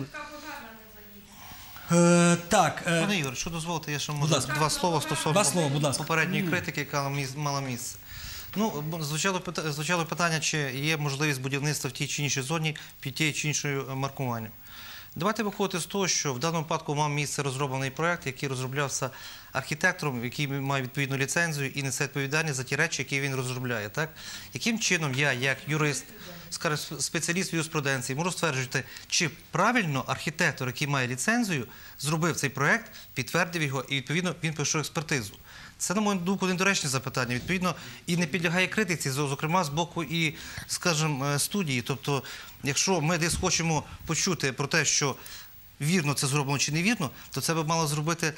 S1: Е, так, е,
S9: Пане Ігор, що дозволите, я ще
S1: Будь
S9: можу
S1: ласка.
S9: два слова стосовно
S1: Два слова, будь ласка.
S9: попередньої критики, яка міс- мала місце. Ну, бо звучало, пита- звучало питання, чи є можливість будівництва в тій чи іншій зоні під тією чи іншою маркуванням. Давайте виходити з того, що в даному випадку мав місце розроблений проєкт, який розроблявся архітектором, який має відповідну ліцензію і несе відповідальність за ті речі, які він розробляє. Так? Яким чином я, як юрист, скажімо, спеціаліст в юриспруденції, можу стверджувати, чи правильно архітектор, який має ліцензію, зробив цей проєкт, підтвердив його і, відповідно, він пройшов експертизу. Це, на мою думку, недоречне запитання. Відповідно, і не підлягає критиці, зокрема, з боку і, скажімо, студії. Тобто, якщо ми десь хочемо почути про те, що вірно це зроблено чи невірно, то це би мала зробити,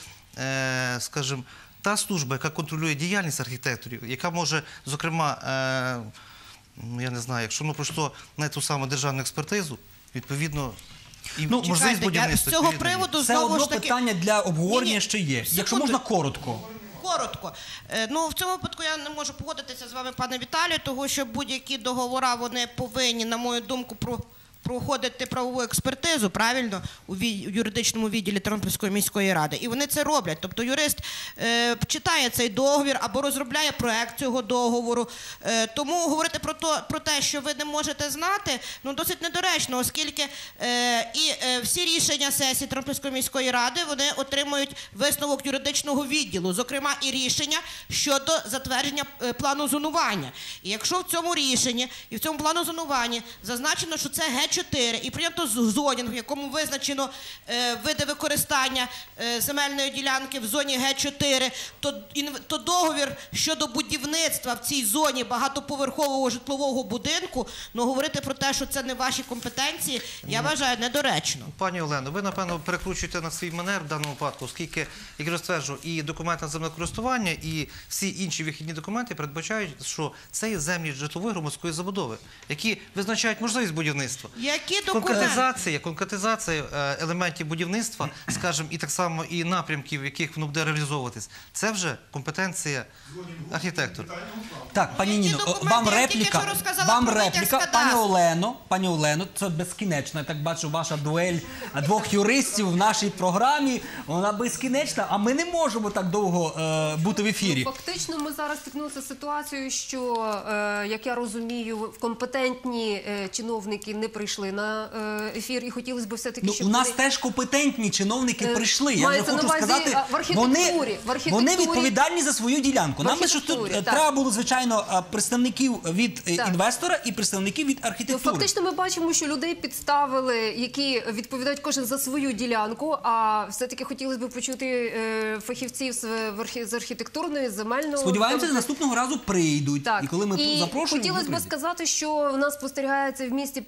S9: е, скажімо, та служба, яка контролює діяльність архітекторів, яка може, зокрема, е, ну, я не знаю, якщо воно пройшло на ту саму державну експертизу, відповідно, і
S1: Ну,
S9: можливість
S3: Чекайте, я з
S9: будівництва.
S3: цього
S9: відповідно, є.
S3: приводу
S1: це
S3: знову
S1: одно
S3: ж таки...
S1: питання для обговорення
S3: Ні-ні,
S1: ще є. Якщо
S3: секунду.
S1: можна, коротко.
S3: Коротко. Е, Ну, в цьому випадку я не можу погодитися з вами, пане Віталію, тому що будь-які договори, вони повинні, на мою думку, про проходити правову експертизу, правильно, у, ві- у юридичному відділі Тернопільської міської ради. І вони це роблять. Тобто юрист е, читає цей договір або розробляє проект цього договору. Е, тому говорити про, то, про те, що ви не можете знати, ну, досить недоречно, оскільки е, і е, всі рішення сесії Тернопільської міської ради, вони отримують висновок юридичного відділу, зокрема і рішення щодо затвердження е, плану зонування. І якщо в цьому рішенні і в цьому плану зонування зазначено, що це Ге чотири і прийнято зонінг, в якому визначено е, види використання е, земельної ділянки в зоні Ге чотири, то, інв- то договір щодо будівництва в цій зоні багатоповерхового житлового будинку, ну говорити про те, що це не ваші компетенції, я вважаю недоречно.
S9: Пані Олено, ви, напевно, перекручуєте на свій манер в даному випадку, оскільки, як я вже стверджую, і документ на землекористування, і всі інші вихідні документи передбачають, що це є землі житлової громадської забудови, які визначають можливість будівництва.
S3: Які документи?
S9: Конкретизація, конкретизація е, елементів будівництва, скажімо, і так само і напрямків, в яких воно буде реалізовуватись, це вже компетенція архітектора.
S1: Так, пані
S3: Які
S1: Ніно,
S3: документи?
S1: вам
S3: Я тільки
S1: репліка.
S3: що розказала
S1: Вам
S3: про витяг з
S1: репліка.
S3: кадастру.
S1: Пані Олено, пані Олено, це безкінечно. Я так бачу, ваша дуель двох юристів в нашій програмі, вона безкінечна, а ми не можемо так довго е, бути в ефірі.
S8: Ну, фактично, ми зараз стикнулися з ситуацією, що, е, як я розумію, компетентні е, чиновники не прийшли на е, ефір, і хотілося б все-таки,
S1: Ну,
S8: щоб
S1: у нас
S8: вони...
S1: теж компетентні чиновники
S8: Е,
S1: прийшли. Я вже
S8: мається
S1: хочу
S8: на увазі,
S1: сказати,
S8: а, в архітектурі,
S1: вони,
S8: в архітектурі-
S1: вони відповідальні за свою ділянку.
S8: В
S1: Нам лише тут
S8: архітектурі,
S1: е,
S8: так.
S1: треба було, звичайно, е, представників від е,
S8: Так.
S1: інвестора і представників від
S8: Ну,
S1: архітектури.
S8: фактично, ми бачимо, що людей підставили, які відповідають кожен за свою ділянку, а все-таки хотілося б почути е, фахівців з, в архі- з архітектурної, земельної...
S1: Сподіваємося,
S8: там,
S1: наступного разу прийдуть.
S8: Так.
S1: І коли ми
S8: і
S1: запрошуємо,
S8: хотілося
S1: вони
S8: б
S1: прийдуть.
S8: сказати, що в нас спостерігається в місті певна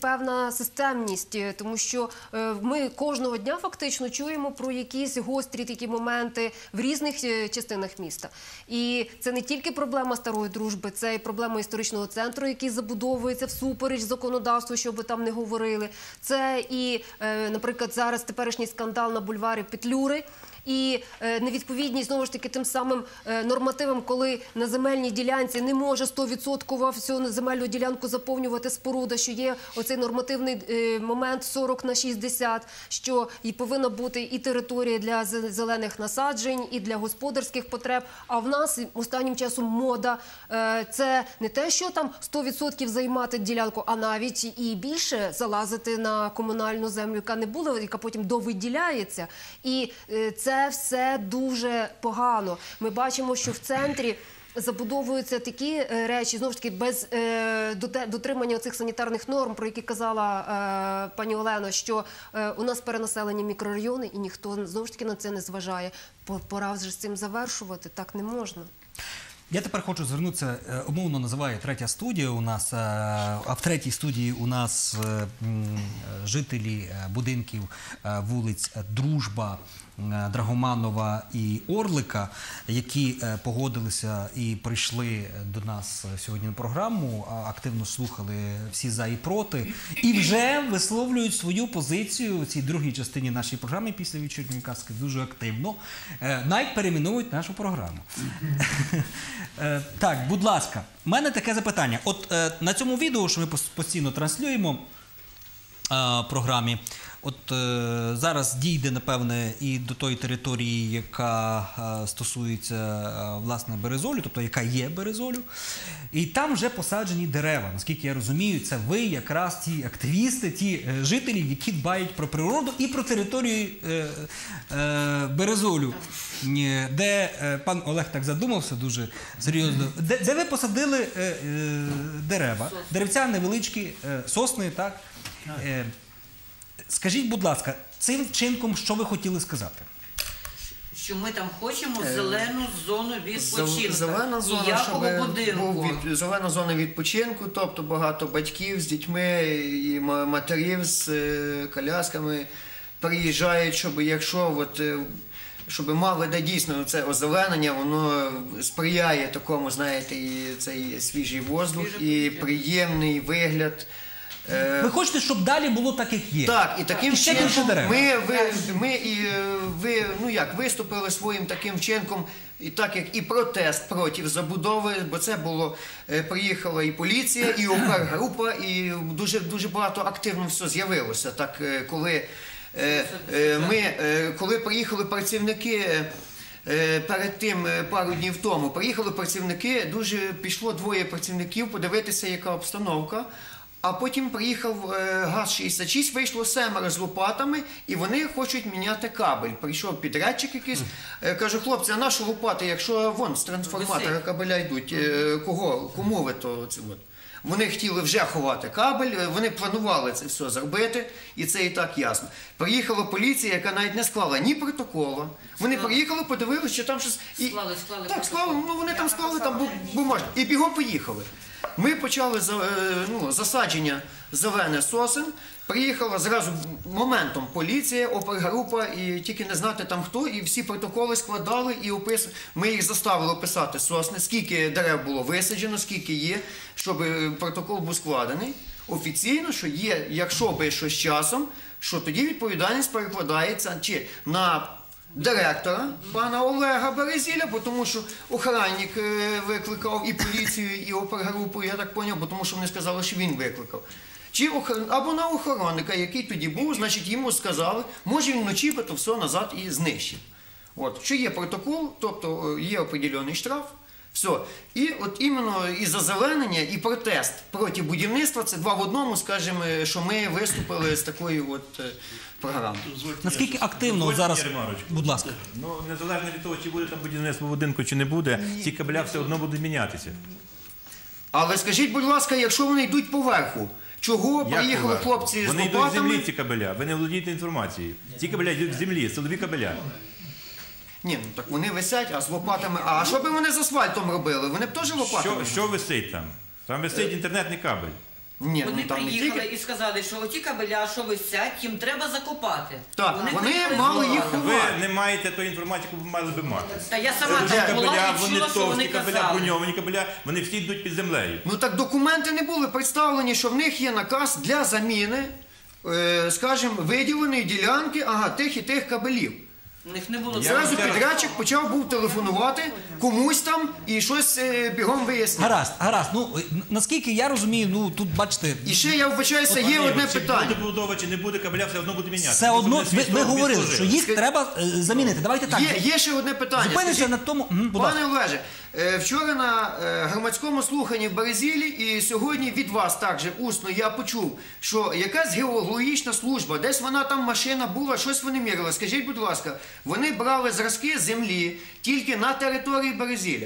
S8: на системність, е, тому що е, ми кожного дня фактично чуємо про якісь гострі такі моменти в різних е, частинах міста. І це не тільки проблема старої дружби, це і проблема історичного центру, який забудовується всупереч законодавству, що би там не говорили. Це і, е, наприклад, зараз теперішній скандал на бульварі Петлюри, і е, невідповідність, знову ж таки, тим самим е, нормативам, коли на земельній ділянці не може сто відсотків всю земельну ділянку заповнювати споруда, що є оцей нормативний е, момент сорок на шістдесят, що і повинна бути і територія для зелених насаджень, і для господарських потреб. А в нас останнім часом мода е, – це не те, що там сто відсотків займати ділянку, а навіть і більше залазити на комунальну землю, яка не була, яка потім довиділяється. І е, це Це все дуже погано. Ми бачимо, що в центрі забудовуються такі е, речі, знову ж таки, без е, дотримання цих санітарних норм, про які казала е, пані Олена, що е, у нас перенаселені мікрорайони, і ніхто, знову ж таки, на це не зважає. Пора вже з цим завершувати, так не можна.
S1: Я тепер хочу звернутися, умовно називаю третя студія у нас, а в третій студії у нас жителі будинків вулиць Дружба, Драгоманова і Орлика, які погодилися і прийшли до нас сьогодні на програму, активно слухали всі за і проти, і вже висловлюють свою позицію у цій другій частині нашої програми після вечірньої казки дуже активно, навіть перейменують нашу програму. Так, будь ласка, в мене таке запитання. От на цьому відео, що ми постійно транслюємо в програмі, от е, зараз дійде, напевне, і до тої території, яка е, стосується, е, власне, Березолю, тобто яка є Березолю, і там вже посаджені дерева. Наскільки я розумію, це ви якраз ті активісти, ті е, жителі, які дбають про природу і про територію е, е, Березолю, де е, пан Олег так задумався дуже серйозно, де, де ви посадили е, е, дерева, деревця невеличкі, е, сосни, так? Е, Скажіть, будь ласка, цим вчинком що ви хотіли сказати?
S12: Що ми там хочемо зелену зону відпочинку.
S13: Зелена зона,
S12: Ніякого
S13: щоб
S12: будинку.
S13: був від, зелена зона відпочинку, тобто багато батьків з дітьми і матерів з е, колясками приїжджають, щоб якщо от, е, щоб мали де дійсно це озеленення, воно сприяє такому, знаєте, і цей свіжий воздух, і приємний вигляд.
S1: Ви хочете, щоб далі було так, як є?
S13: Так, і таким
S1: і ще більше
S13: чином
S1: дерев.
S13: ми, ви, ми і ви, ну як, виступили своїм таким вчинком, і так як і протест проти забудови, бо це було, е, приїхала і поліція, і опергрупа, і дуже, дуже багато активно все з'явилося. Так, е, коли, е, е, ми, е, коли приїхали працівники, е, перед тим, е, пару днів тому, приїхали працівники, дуже пішло двоє працівників подивитися, яка обстановка. А потім приїхав е, ГАЗ шістдесят шість, вийшло семеро з лопатами, і вони хочуть міняти кабель. Прийшов підрядчик якийсь, е, каже, хлопці, а нашу лопати, якщо вон з трансформатора кабеля йдуть, е, кого, кому ви то це от? Вони хотіли вже ховати кабель, вони планували це все зробити, і це і так ясно. Приїхала поліція, яка навіть не склала ні протоколу. Вони приїхали, подивилися, що там щось... І...
S12: Склали, склали.
S13: Так, склали, ну вони там склали там бумажки. І бігом поїхали. Ми почали ну, засадження зелених сосен, приїхала зразу моментом поліція, опергрупа, і тільки не знати там хто, і всі протоколи складали і описували. Ми їх заставили писати сосни, скільки дерев було висаджено, скільки є, щоб протокол був складений. Офіційно, що є, якщо би щось часом, що тоді відповідальність перекладається чи на директора, пана Олега Березіля, бо тому що охранник викликав і поліцію, і опергрупу, я так зрозумів, бо тому що вони сказали, що він викликав. Чи охорон... Або на охоронника, який тоді був, значить йому сказали, може він вночі би то все назад і знищив. От. Що є протокол, тобто є определений штраф, все. І от іменно і зазеленення, і протест проти будівництва, це два в одному, скажімо, що ми виступили з такою от програмою.
S1: Наскільки активно зараз, будь ласка.
S2: Ну, незалежно від того, чи буде там будівництво будинку, чи не буде, ці кабеля все одно будуть мінятися.
S13: Але скажіть, будь ласка, якщо вони йдуть поверху, чого приїхали хлопці з лопатами?
S2: Вони йдуть в землі, ці кабеля, ви не володієте інформацією. Ці кабеля йдуть в землі, силові кабеля.
S13: Ні, ну так вони висять, а з лопатами... А що б вони з асфальтом робили? Вони б теж лопатами?
S2: Що, що висить там? Там висить інтернетний кабель.
S13: Ні,
S12: Вони
S13: ну, там не
S12: приїхали
S13: тільки.
S12: і сказали, що оті кабеля, що висять, їм треба закопати.
S13: Так, вони
S12: приїхали
S13: мали
S12: з
S13: їх
S12: Луганська.
S2: Ви не маєте тої інформації, яку ви мали би мати.
S12: Та я
S2: Це
S12: сама
S2: дуже
S12: там була
S2: кабеля,
S12: і
S2: вони
S12: чула, що вони
S2: товсті кабеля,
S12: казали.
S2: броньовані кабеля, вони всі йдуть під землею.
S13: Ну так документи не були представлені, що в них є наказ для заміни, е, скажімо, виділеної ділянки, ага, тих і тих кабелів.
S12: У них не було
S13: Зразу
S2: зараз-
S13: підрядчик почав був телефонувати комусь там і щось е, бігом вияснити.
S1: Гаразд, гаразд. Ну е, наскільки я розумію, ну тут бачите,
S13: І ще я вбачаюся, є
S2: Пане
S13: одне
S2: Ігор, чи
S13: питання.
S2: буде будова, чи не буде кабеля, все одно буде міняти.
S1: все одно
S2: Тобто
S1: ви,
S2: свій
S1: ви
S2: строк
S1: говорили,
S2: відслужили.
S1: що їх треба е, замінити. Давайте так.
S13: Є, є ще одне питання.
S1: Зупинися
S13: Скажіть,
S1: на тому. Мгм, будь ласка.
S13: Пане Олеже, е, вчора на е, громадському слуханні в Березілі і сьогодні від вас також усно я почув, що якась геологічна служба, десь вона там машина була, щось вони мірили. Скажіть, будь ласка, вони брали зразки землі тільки на території Березіля.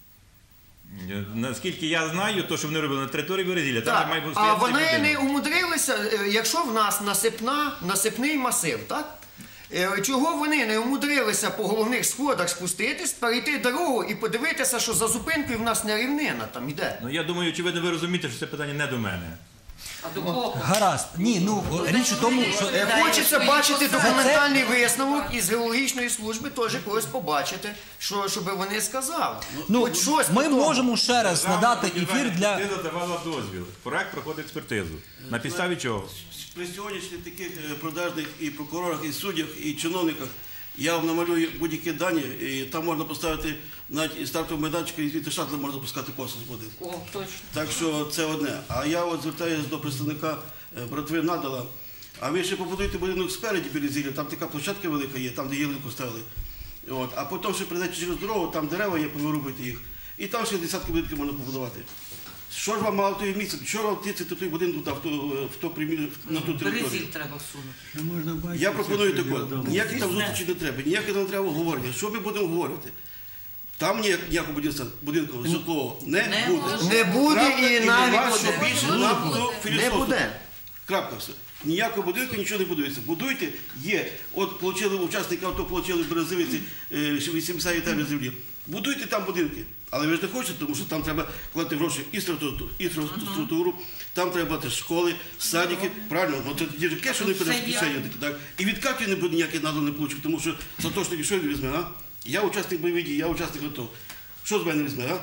S2: Наскільки я знаю, то, що вони робили на території Березілля, там
S13: Так,
S2: має бути
S13: а
S2: стояти
S13: вони
S2: цей
S13: не
S2: будинок.
S13: умудрилися, е, якщо в нас насипна, насипний масив, так? Е, Чого вони не умудрилися по головних сходах спуститись, перейти дорогу і подивитися, що за зупинкою в нас не рівнина там іде?
S2: Ну я думаю, очевидно, ви розумієте, що це питання не до мене.
S12: А до кого?
S1: Гаразд. Ні, ну річ у тому, що
S13: Е, Хочеться бачити документальний висновок із геологічної служби, теж когось побачити, що, щоб вони сказали.
S1: ну,
S13: Хоч щось
S1: ми
S13: по тому.
S1: можемо ще раз надати ефір для.
S2: Експертиза давала дозвіл. Проект проходить експертизу. На підставі чого?
S14: При сьогоднішніх таких е, продажних і прокурорах, і суддях, і чиновниках я вам намалюю будь-які дані, і там можна поставити навіть і стартовий майданчик, і звідти шатли можна пускати космос з будинку.
S12: О, точно.
S14: Так що це одне. А я от звертаюся до представника е, братви Надала. А ви ще побудуєте будинок спереді Березілля, там така площадка велика є, там де ялинку ставили. От. А потім ще прийдете через дорогу, там дерева є, повирубуйте їх. І там ще десятки будинків можна побудувати. Що ж вам мало тої місця? Що вам тицяти той будинок туди, в ту, в ту, примі- на ту територію?
S12: Березіль треба всунути.
S14: Я пропоную таке. Ніяких там зустрічі не треба, ніяке там треба говорення. Що ми будемо говорити? Там ніяк- ніякого будівництва будинку житлового не,
S12: Не
S14: буде.
S12: може.
S13: Не буде
S14: Крапка,
S13: і
S14: нема,
S13: навіть
S14: що
S13: буде.
S14: більше
S12: Не
S14: нам
S12: буде.
S14: до
S13: Не
S14: філософії.
S13: буде.
S14: Крапка все. Ніякого будинку нічого не будується. Будуйте, є. От получили учасники авто, получили в Березовиці е, вісімдесят гектарів землі. Будуйте там будинки. Але ви ж не хочете, тому що там треба вкладати гроші і структуру, і структуру, там треба мати школи, садики, правильно, ну це дірки, що не
S12: Все є.
S14: піде, так? І відкатів не буде ніяких надо не получу, тому що за те, що що він візьме, а? Я учасник бойових дій, я учасник АТО. Що з мене візьме, а?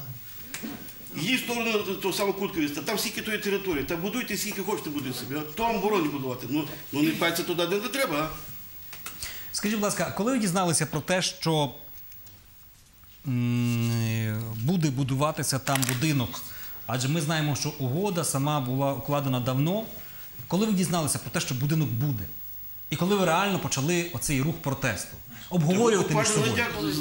S14: Її в сторону того самого кутку візьте, там скільки тої території, там будуйте скільки хочете будуйте собі, а? То вам оборони будувати, ну, ну не пальця туди, де не треба, а?
S1: Скажіть, будь ласка, коли ви дізналися про те, що м, буде будуватися там будинок, адже ми знаємо, що угода сама була укладена давно. Коли ви дізналися про те, що будинок буде? І коли ви реально почали оцей рух протесту? Обговорювати між собою?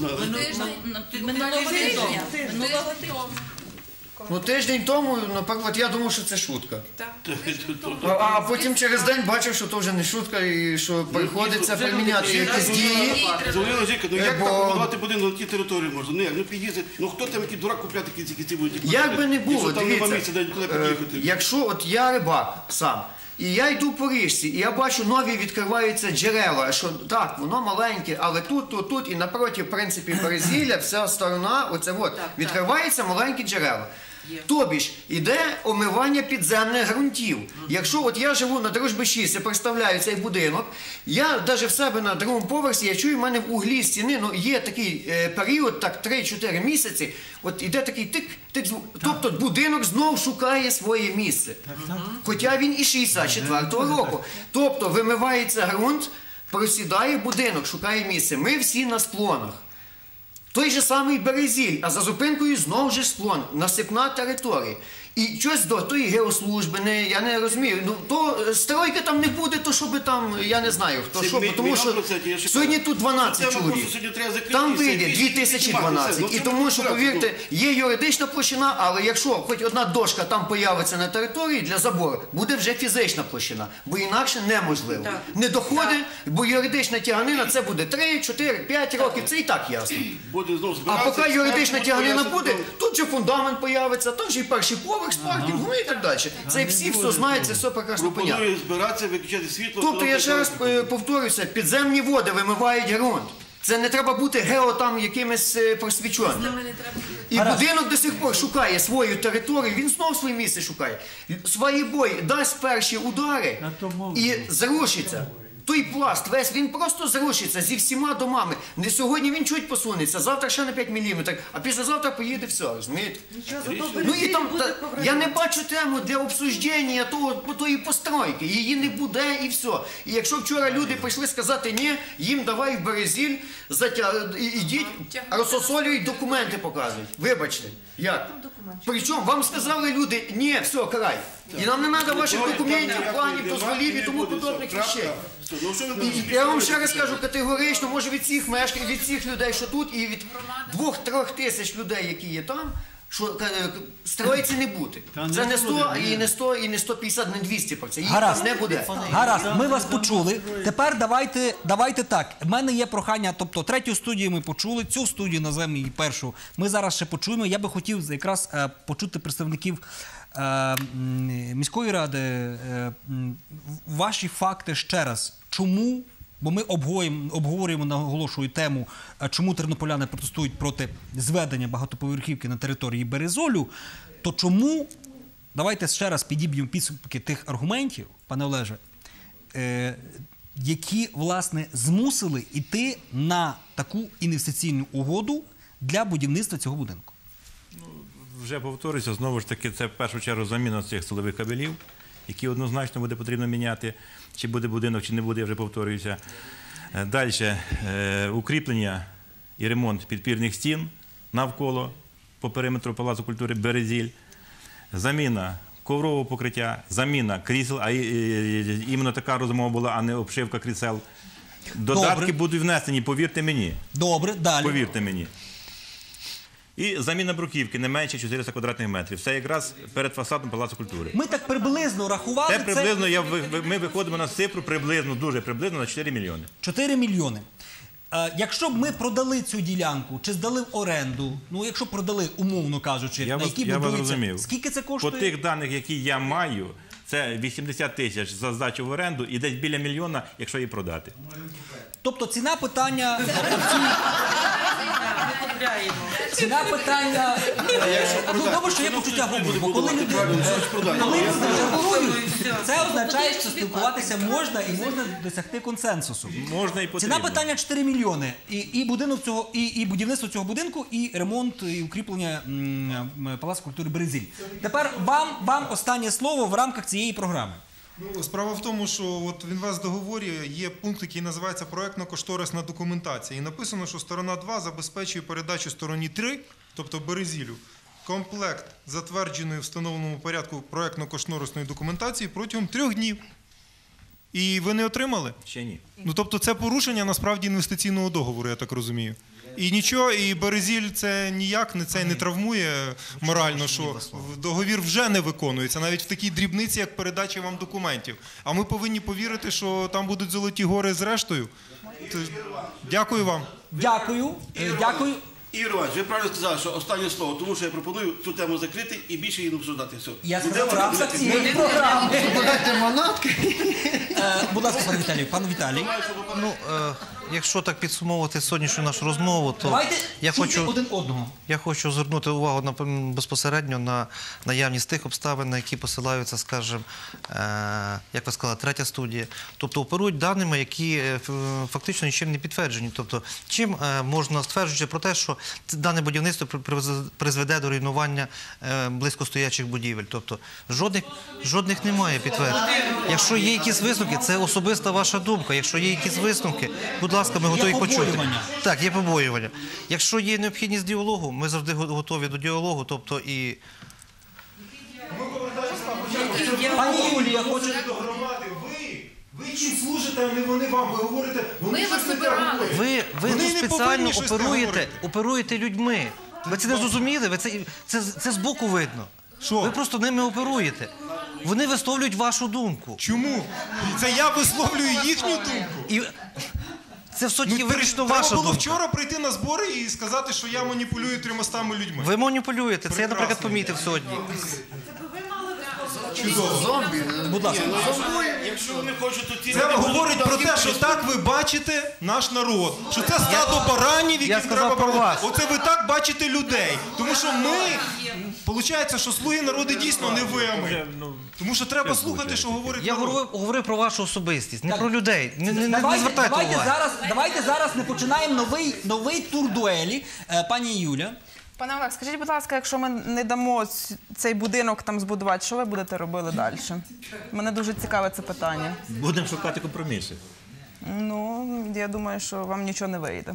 S12: Минулого тижня. Минулого тижня.
S13: Ну тиждень тому, наприклад, я думав, що це шутка.
S10: Так.
S13: А, а потім через день бачив, що то вже не шутка і що приходиться приміняти якісь дії.
S14: Зелена Жіка, ну
S13: Е,
S14: як
S13: бо-
S14: там будувати будинок на тій території можна? Ну як, ну під'їздить, ну хто там який дурак купляти ці ці будуть?
S13: Як би не було,
S14: Якщо там нема
S13: дивіться,
S14: місця, де нікуди
S13: е,
S14: під'їхати.
S13: якщо от я рибак сам, і я йду по річці, і я бачу, нові відкриваються джерела, що так, воно маленьке, але тут, тут, тут, і напроти, в принципі, Березілля, вся сторона, оце от, відкриваються маленькі джерела. Тобі ж іде омивання підземних ґрунтів. Якщо от я живу на Дружби шість, я представляю цей будинок, я навіть в себе на другому поверсі, я чую, в мене в углі стіни, ну є такий е, період, так три-чотири місяці, от іде такий тик, тик, звук. Тобто будинок знов шукає своє місце. Хоча він і шістдесят четвертого року. Тобто вимивається ґрунт, просідає будинок, шукає місце. Ми всі на склонах. Той же самий Березіль, а за зупинкою знову ж склон, насипна територія. І щось до тої геослужби, не, я не розумію, ну то е, стройки там не буде, то що би там, я не знаю, хто
S14: Це
S13: що,
S14: мі-
S13: тому
S14: мільйон
S13: що
S14: процентів, я ще
S13: сьогодні
S14: кажу.
S13: тут дванадцять
S14: Це
S13: чоловік,
S14: просто сьогодні треба закрити,
S13: там
S14: і все,
S13: вийде
S14: більше
S13: дві тисячі
S14: нічого немає,
S13: дванадцять.
S14: все.
S13: І
S14: Ну,
S13: тому
S14: це
S13: що,
S14: так,
S13: повірте, є юридична площина, але якщо хоч одна дошка там появиться на території для забору, буде вже фізична площина, бо інакше неможливо.
S12: Так.
S13: Не доходить, бо юридична тяганина це буде три, чотири, п'ять років, це і так ясно.
S14: Буде знову
S13: А
S14: збиратися,
S13: поки юридична
S14: буде
S13: тяганина
S14: пояснити,
S13: буде,
S14: там.
S13: тут же фундамент появиться, там же і перший поверх з паркінгом, ну і так далі. Це всі все знають, це все прекрасно понятно.
S14: Пропоную збиратися, виключати світло.
S13: Тобто я ще раз е, повторюся, підземні води вимивають ґрунт. Це не треба бути гео там якимось е, просвіченим.
S10: З ними не треба бути.
S13: І
S1: Гаразд.
S13: будинок до сих пор шукає свою територію, він знову своє місце шукає. Свої бой дасть перші удари і зрушиться. Той пласт весь, він просто зрушиться зі всіма домами. Не сьогодні він чуть посунеться, завтра ще на п'ять міліметрів, а післязавтра поїде все, розумієте? Ну і там, та, я не бачу тему для обсуждення того, тої постройки, її не буде і все. І якщо вчора люди прийшли сказати ні, їм давай в Березіль, затя... і- ідіть, розсосолюють, документи показують. Вибачте, як? Причому вам сказали люди, ні, все, край. І нам не треба ваших документів, планів, дозволів і тому подобних речей. І я вам ще раз кажу категорично, може від всіх мешканців, від всіх людей, що тут, і від двох-трьох тисяч людей, які є там, що е, строїться не буде. Це не сто, і не сто, і не сто п'ятдесят, не двісті процентів. Їх
S1: Гаразд.
S13: там не буде.
S1: Гаразд, ми вас почули. Тепер давайте, давайте так. В мене є прохання, тобто третю студію ми почули, цю студію назвемо її першу. Ми зараз ще почуємо. Я би хотів якраз е, почути представників е, м, міської ради, е, м, ваші факти ще раз. Чому? Бо ми обговорюємо, обговорюємо, наголошую тему, а чому тернополяни протестують проти зведення багатоповерхівки на території Березолю, то чому, давайте ще раз підіб'ємо підсумки тих аргументів, пане Олеже, е, які, власне, змусили йти на таку інвестиційну угоду для будівництва цього будинку?
S2: Вже повторюся, знову ж таки, це в першу чергу заміна цих силових кабелів, які однозначно буде потрібно міняти, чи буде будинок, чи не буде, я вже повторююся. Далі, е, укріплення і ремонт підпірних стін навколо, по периметру Палацу культури Березіль, заміна коврового покриття, заміна крісел, а і, і, іменно така розмова була, а не обшивка крісел. Додатки
S1: Добре.
S2: будуть внесені, повірте мені.
S1: Добре, далі.
S2: Повірте мені. І заміна бруківки не менше чотириста квадратних метрів. Це якраз перед фасадом Палацу культури.
S1: Ми так приблизно рахували
S2: Це приблизно, я, ви- ми виходимо на цифру приблизно, дуже приблизно на чотири мільйони.
S1: чотири мільйони. Е, якщо б ми продали цю ділянку, чи здали в оренду, ну якщо продали, умовно кажучи,
S2: Я
S1: на
S2: вас,
S1: які
S2: я вас
S1: будуються,
S2: розумів.
S1: скільки це
S2: По
S1: коштує?
S2: тих даних, які я маю, це вісімдесят тисяч за здачу в оренду і десь біля мільйона, якщо її продати.
S1: Тобто ціна питання... Ціна питання... е, Ну, добре, що є почуття гумору, бо коли люди е, коли люди жартують, це означає, що спілкуватися можна і можна досягти консенсусу.
S2: Можна і потрібно.
S1: Ціна питання чотири мільйони. І, і, будинок цього, і, і будівництво цього будинку, і ремонт, і укріплення м, Палацу культури Березіль. Тепер вам, вам останнє слово в рамках цієї програми.
S4: Ну, справа в тому, що от в інвестдоговорі є пункт, який називається проектно-кошторисна документація. І написано, що сторона два забезпечує передачу стороні три, тобто Березілю, комплект затвердженої в встановленому порядку проектно-кошторисної документації протягом трьох днів. І ви не отримали?
S2: Ще ні.
S4: Ну, тобто це порушення насправді інвестиційного договору, я так розумію. І нічого, і Березіль це ніяк не це не травмує морально, що договір вже не виконується, навіть в такій дрібниці, як передача вам документів. А ми повинні повірити, що там будуть золоті гори з рештою. Тож, дякую вам.
S1: Дякую. Е, Дякую.
S14: Ігор Іванович, ви правильно сказали, що останнє слово, тому що я пропоную цю тему закрити і більше її не обсуждати. Все.
S1: Я сказав в рамках цієї програми.
S13: Подайте манатки.
S1: Е, Будь ласка, пане Віталію. Пане Віталій.
S9: Ну, е, якщо так підсумовувати сьогоднішню нашу розмову, то
S1: Давайте
S9: я
S1: чути
S9: хочу,
S1: один одного.
S9: я хочу звернути увагу на, безпосередньо на наявність тих обставин, на які посилаються, скажімо, е, як ви сказали, третя студія. Тобто оперують даними, які е, ф- фактично нічим не підтверджені. Тобто, чим е, можна стверджувати про те, що це дане будівництво при- привез- призведе до руйнування е, близькостоячих будівель. Тобто, жодних, жодних немає підтверджень. Якщо є якісь висновки, це особиста ваша думка. Якщо є якісь висновки, будь ласка, ми готові їх почути.
S1: побоювання.
S9: Так, є побоювання. Якщо є необхідність діалогу, ми завжди го- готові до діалогу. Тобто і
S1: Пані Юлія, я хочу...
S4: До громади, ви, ви їм служите, а не вони вам. Ви говорите, вони щось не те говорять.
S9: ви, ви
S4: Вони
S9: тут
S4: не
S9: спеціально
S4: повинні щось
S9: оперуєте,
S4: говорити.
S9: оперуєте людьми. Ви це не зрозуміли? Ви це, це, це збоку видно.
S4: Що?
S9: Ви просто ними оперуєте. Вони висловлюють вашу думку.
S4: Чому? Це я висловлюю їхню думку.
S9: І це все таки
S4: Ну,
S9: виключно
S4: треба
S9: ваша
S4: було
S9: думка.
S4: вчора прийти на збори і сказати, що я маніпулюю трьомастами людьми.
S9: Ви маніпулюєте. Це я, наприклад,
S4: Прекрасно.
S9: помітив сьогодні.
S13: Зомбі.
S1: Будь ласка.
S14: Якщо вони хочуть, то ті...
S4: Це говорить про те, що так ви бачите наш народ. Що це стадо баранів,
S9: Я
S4: яким
S9: сказав
S4: треба...
S9: про вас.
S4: Оце ви так бачите людей. Тому що ми... Получається, що слуги народу дійсно не ви, а ми. Тому що треба слухати, що говорить
S9: Я
S4: народ.
S9: говорив, говорив про вашу особистість, не про людей. Не, не, не
S1: Давайте,
S9: звертайте
S1: давайте,
S9: уваги.
S1: зараз, давайте зараз не починаємо новий, новий тур дуелі. Е, пані Юля.
S5: Пане Олег, скажіть, будь ласка, якщо ми не дамо ц- цей будинок там збудувати, що ви будете робити далі? Мене дуже цікаве це питання.
S15: Будемо шукати компроміси.
S5: Ну, я думаю, що вам нічого не вийде.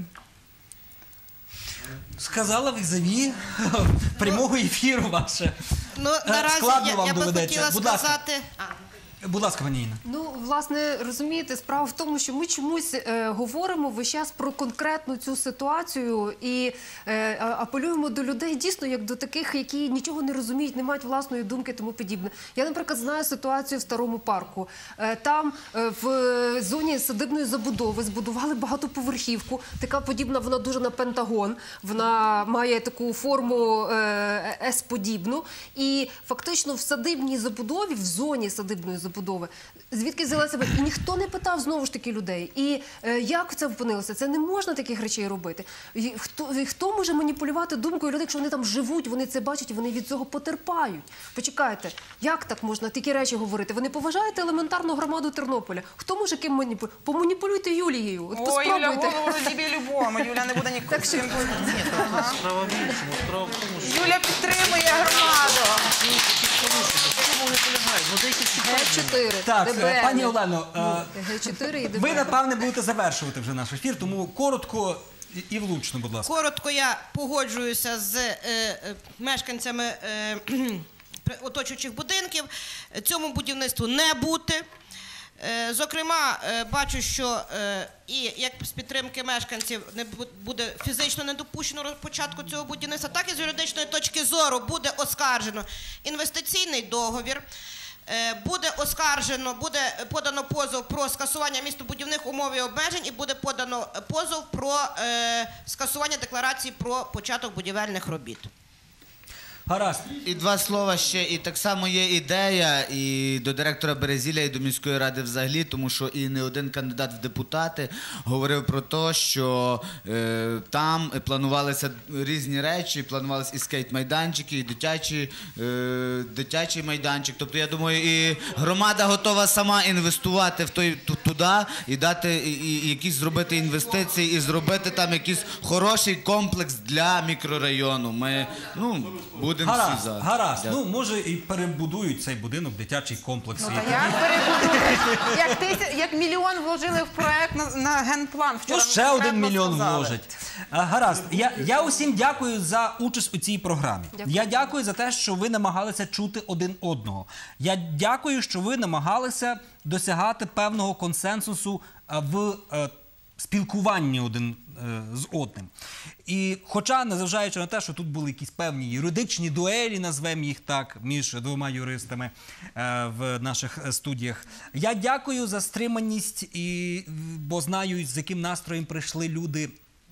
S1: Сказала візаві прямого ефіру ваше.
S3: Ну,
S1: Е,
S3: наразі
S1: складно
S3: я,
S1: вам
S3: я би
S1: доведеться.
S3: хотіла
S1: Будь ласка.
S3: сказати... А.
S1: Будь ласка, пані Інна.
S8: Ну, власне, розумієте, справа в тому, що ми чомусь е, говоримо весь час про конкретну цю ситуацію і е, а- апелюємо до людей дійсно як до таких, які нічого не розуміють, не мають власної думки і тому подібне. Я, наприклад, знаю ситуацію в Старому парку. Е, там е, в зоні садибної забудови збудували багатоповерхівку, така подібна, вона дуже на Пентагон, вона має таку форму е, С-подібну. І фактично в садибній забудові, в зоні садибної забудови, звідки взялася і ніхто не питав знову ж таки людей. І е, як це опинилося? Це не можна таких речей робити. І хто, і хто може маніпулювати думкою людей, якщо вони там живуть, вони це бачать, і вони від цього потерпають? Почекайте, як так можна такі речі говорити? Ви не поважаєте елементарну громаду Тернополя? Хто може ким маніпулювати? Поманіпулюйте Юлією. От
S5: Ой, Юля,
S8: поспробуйте.
S5: голову розіб'є любому. Юля не буде ніколи.
S8: Так що-
S9: Справа в іншому, справа в тому, що...
S5: Юля підтримує громаду.
S8: Ге чотири,
S1: Так,
S8: ДБР.
S1: е, пані Олено, е,
S8: Ге чотири і ДБР.
S1: ви, напевне, будете завершувати вже наш ефір, тому коротко і- і влучно, будь ласка.
S3: Коротко я погоджуюся з е, е, мешканцями е, при- оточуючих будинків. Цьому будівництву не бути. Е, Зокрема, е, бачу, що е, і як з підтримки мешканців не бу- буде фізично не допущено роз- початку цього будівництва, так і з юридичної точки зору буде оскаржено інвестиційний договір. Е, Буде оскаржено, буде подано позов про скасування містобудівних умов і обмежень і буде подано позов про е, скасування декларації про початок будівельних робіт.
S1: Гаразд.
S7: І два слова ще. І так само є ідея і до директора Березілля, і до міської ради взагалі, тому що і не один кандидат в депутати говорив про те, що е, там планувалися різні речі, планувалися і скейт-майданчики, і дитячі, е, дитячий майданчик. Тобто, я думаю, і громада готова сама інвестувати в той, ту- туди і дати, і, і якісь зробити інвестиції, і зробити там якийсь хороший комплекс для мікрорайону. Ми, ну, будемо всі
S1: Гаразд,
S7: за.
S1: гаразд.
S7: Дякую.
S1: Ну, може, і перебудують цей будинок, дитячий комплекс.
S5: Ну,
S1: І
S5: та
S1: тоді-
S5: як перебудують? Як, тисяч, як мільйон вложили в проект на, на генплан. Вчора
S1: Ну, ще
S5: конкретно
S1: один мільйон
S5: сказали.
S1: вложать. А, Гаразд. Я, я усім дякую за участь у цій програмі.
S8: Дякую.
S1: Я дякую за те, що ви намагалися чути один одного. Я дякую, що ви намагалися досягати певного консенсусу а, в е, спілкуванні один е, з одним. І хоча, незважаючи на те, що тут були якісь певні юридичні дуелі, назвемо їх так, між двома юристами е, в наших е, студіях, я дякую за стриманість, і, бо знаю, з яким настроєм прийшли люди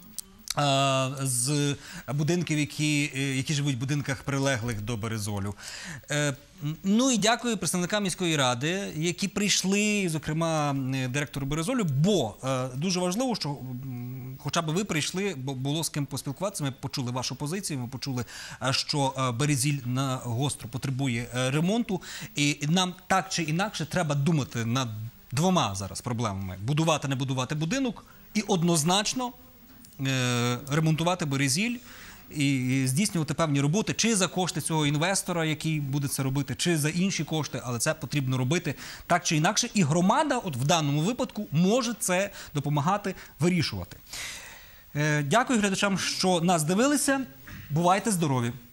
S1: е, з будинків, які, е, які живуть в будинках, прилеглих до Березолю. Е, Ну і дякую представникам міської ради, які прийшли, зокрема, е, директору Березолю, бо е, дуже важливо, що м, хоча б ви прийшли, бо було з ким поспілкуватися, ми почули вашу позицію, ми почули, е, що е, Березіль на гостро потребує е, ремонту, і нам так чи інакше треба думати над двома зараз проблемами: будувати, не будувати будинок і однозначно е, ремонтувати Березіль і здійснювати певні роботи, чи за кошти цього інвестора, який буде це робити, чи за інші кошти, але це потрібно робити так чи інакше. І громада, от в даному випадку, може це допомагати вирішувати. Е, Дякую глядачам, що нас дивилися. Бувайте здорові!